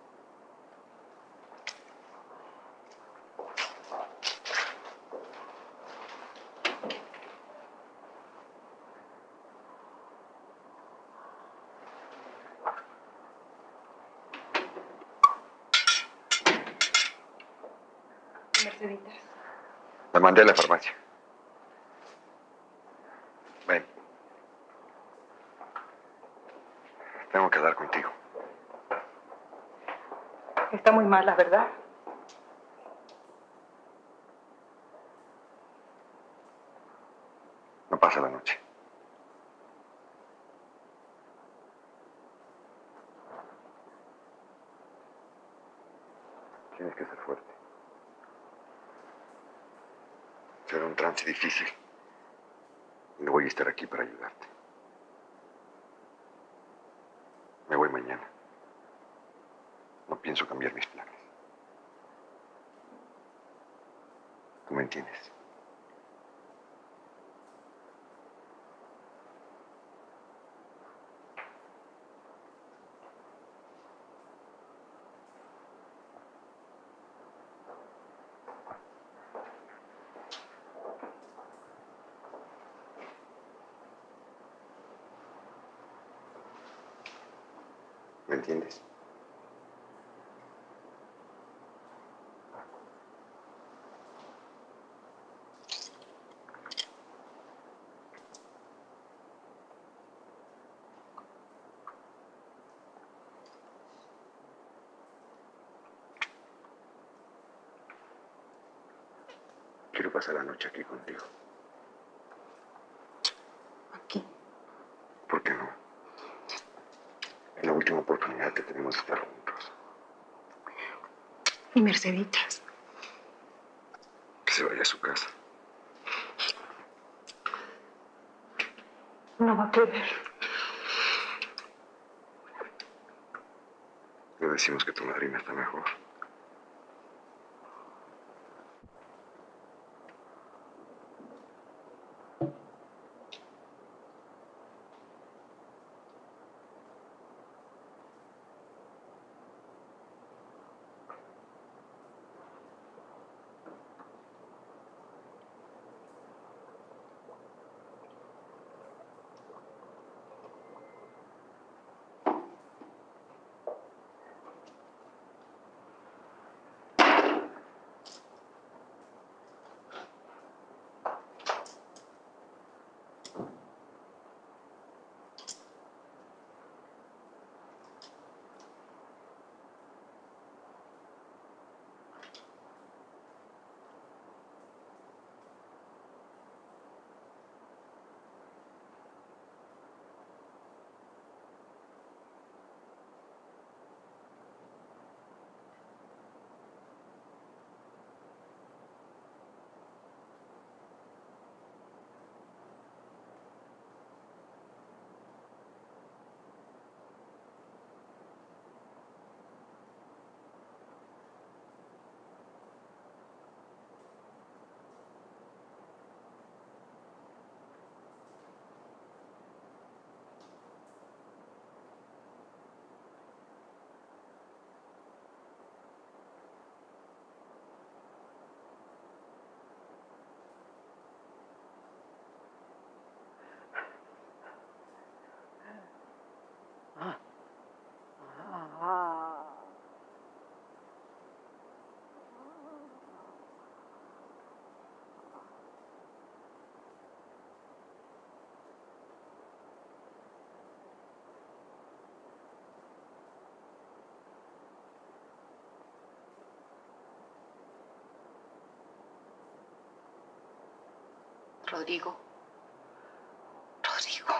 Merceditas. La mandé a la farmacia. Ven. Tengo que hablar contigo. Está muy mala, ¿verdad? No pasa la noche. Tienes que ser fuerte. Será un trance difícil. No voy a estar aquí para ayudarte. Me voy mañana. No pienso cambiar mis planes. ¿Tú me entiendes? ¿Me entiendes? Quiero pasar la noche aquí contigo. ¿Aquí? ¿Por qué no? Es la última oportunidad que tenemos de estar juntos. Y Merceditas. Que se vaya a su casa. No va a poder. Le decimos que tu madrina está mejor. Rodrigo. Rodrigo.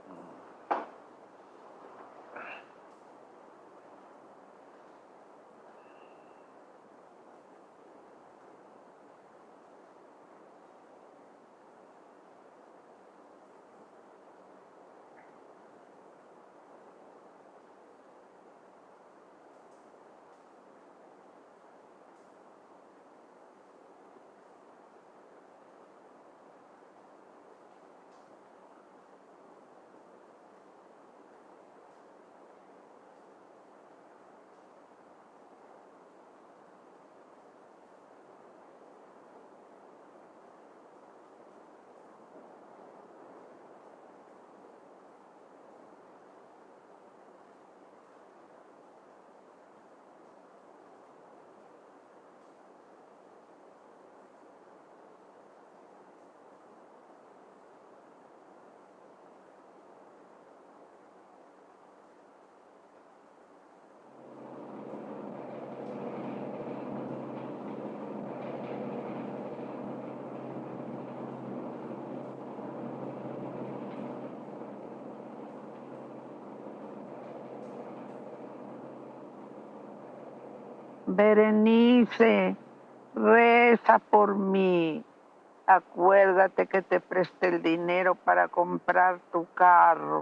Berenice, reza por mí. Acuérdate que te presté el dinero para comprar tu carro.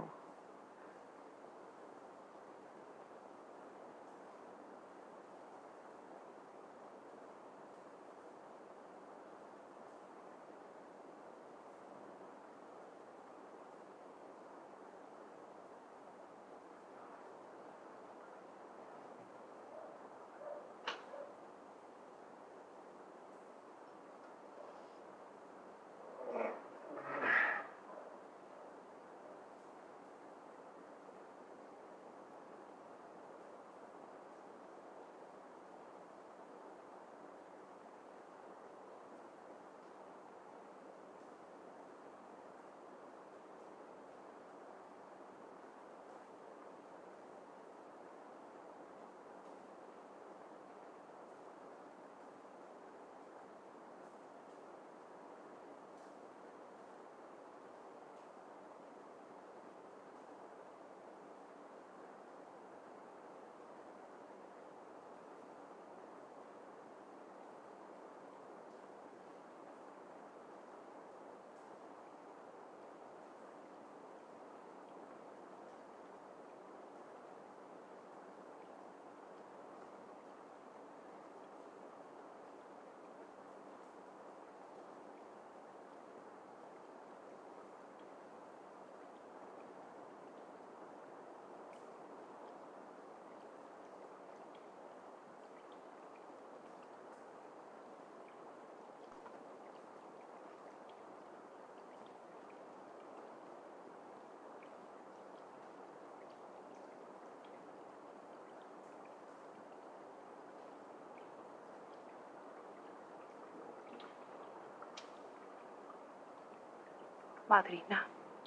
Madrina.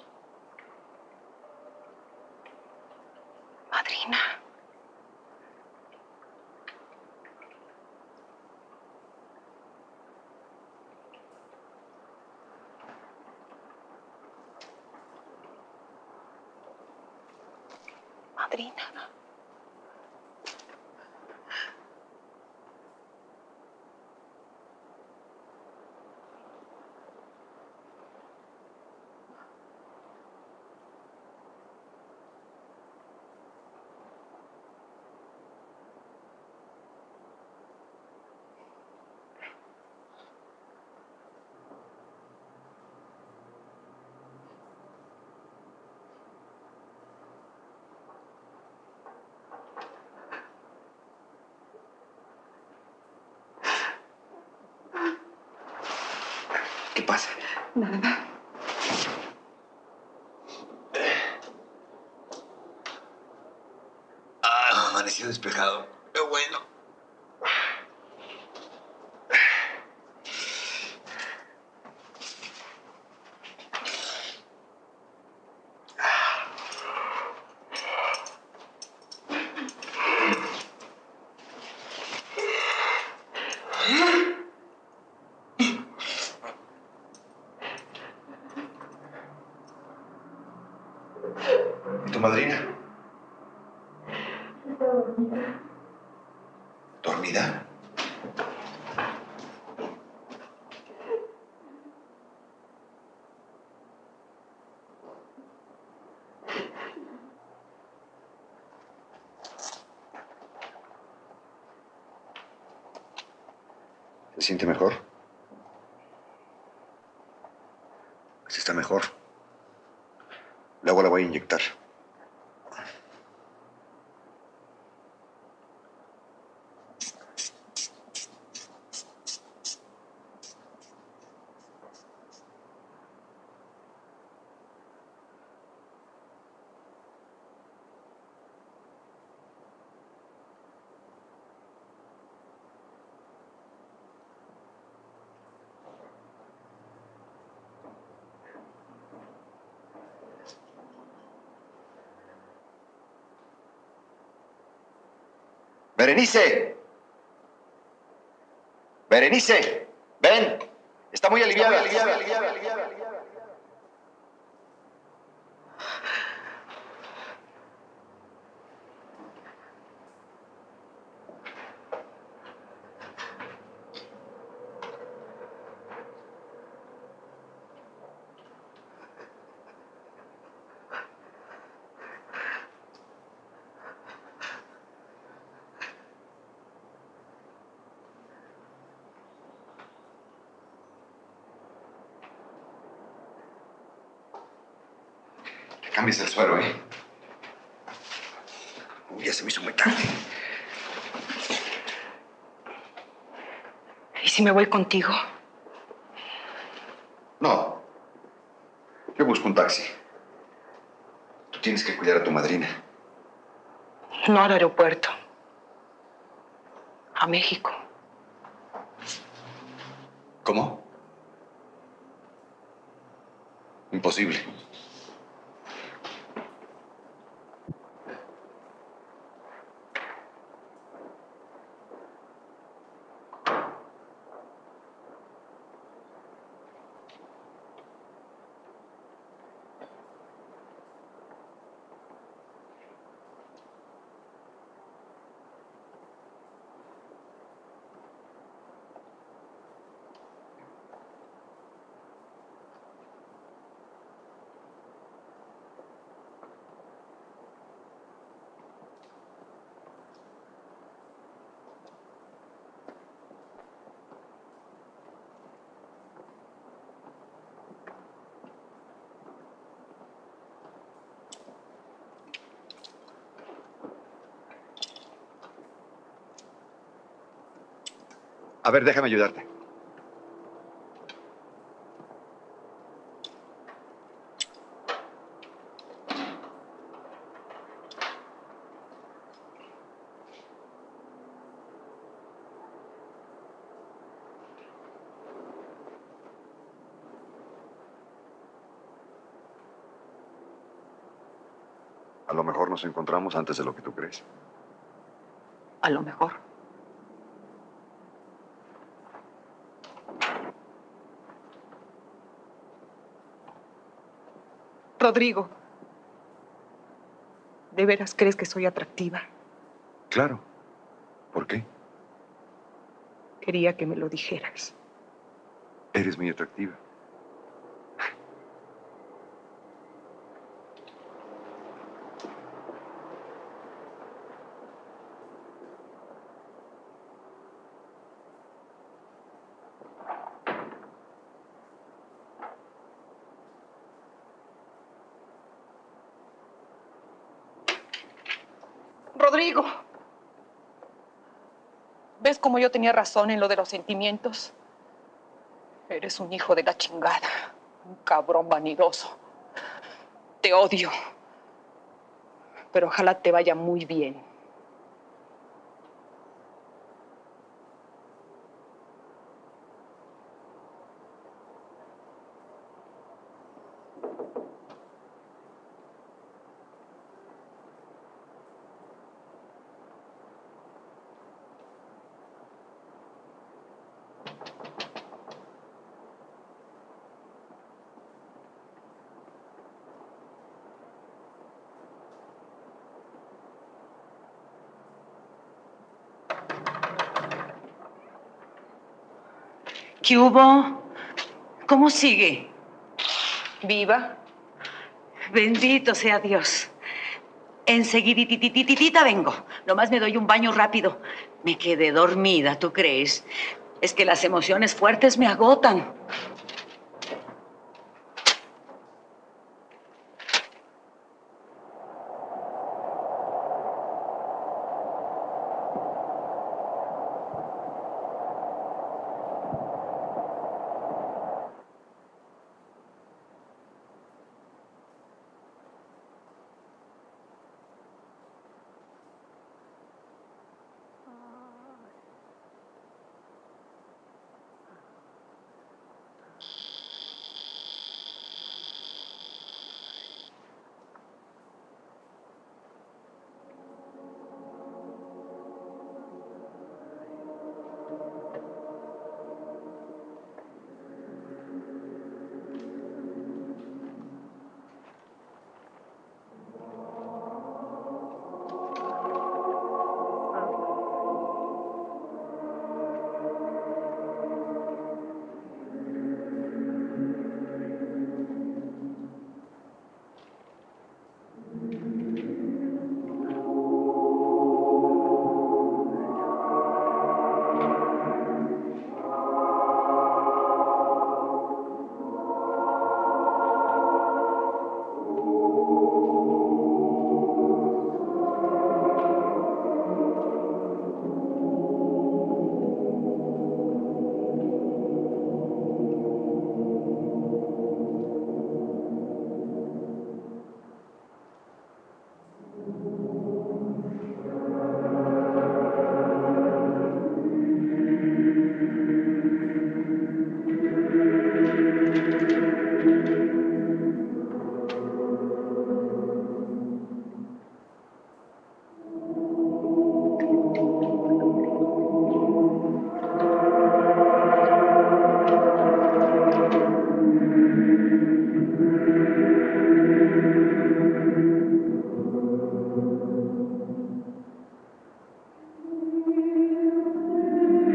Madrina. Madrina. ¿Qué pasa? Nada. Ah, amaneció despejado. Qué bueno. ¿Y tu madrina? ¿Dormida? ¿Se siente mejor? Pues está mejor. Luego la voy a inyectar. ¡Berenice! ¡Berenice! ¡Ven! Está muy aliviada. Está muy aliviada, aliviada, aliviada, aliviada. Cambies el suelo, ¿eh? Uy, ya se me hizo muy tarde. ¿Y si me voy contigo? No. Yo busco un taxi. Tú tienes que cuidar a tu madrina. No al aeropuerto. A México. ¿Cómo? Imposible. A ver, déjame ayudarte. A lo mejor nos encontramos antes de lo que tú crees. A lo mejor. Rodrigo, ¿de veras crees que soy atractiva? Claro. ¿Por qué? Quería que me lo dijeras. Eres muy atractiva. Rodrigo, ¿ves cómo yo tenía razón en lo de los sentimientos? Eres un hijo de la chingada, un cabrón vanidoso. Te odio, pero ojalá te vaya muy bien. ¿Qué hubo? ¿Cómo sigue? Viva. Bendito sea Dios. Enseguiditititita vengo. Nomás me doy un baño rápido. Me quedé dormida, ¿tú crees? Es que las emociones fuertes me agotan.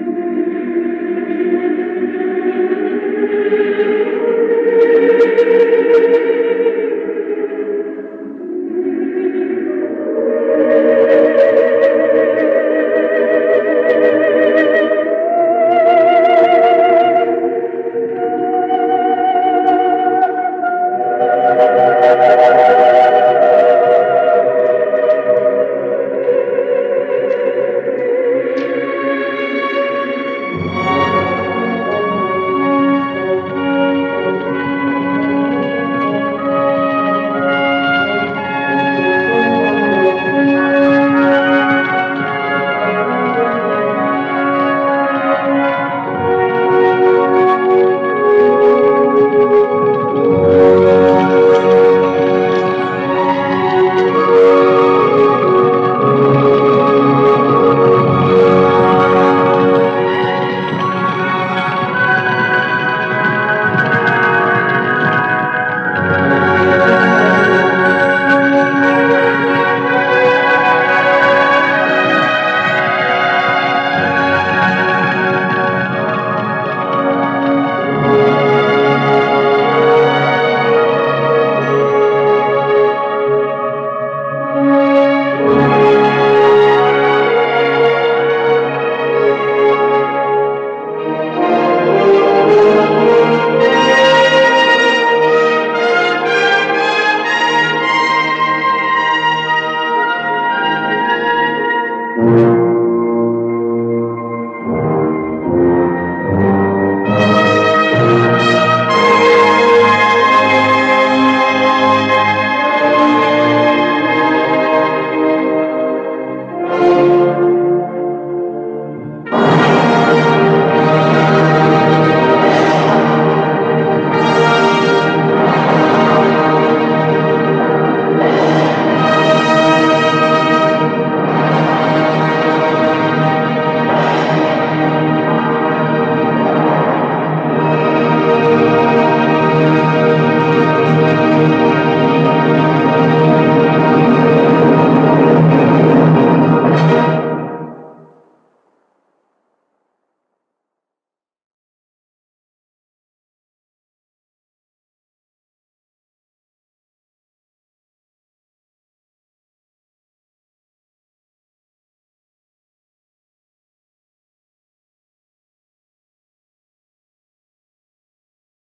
Thank you.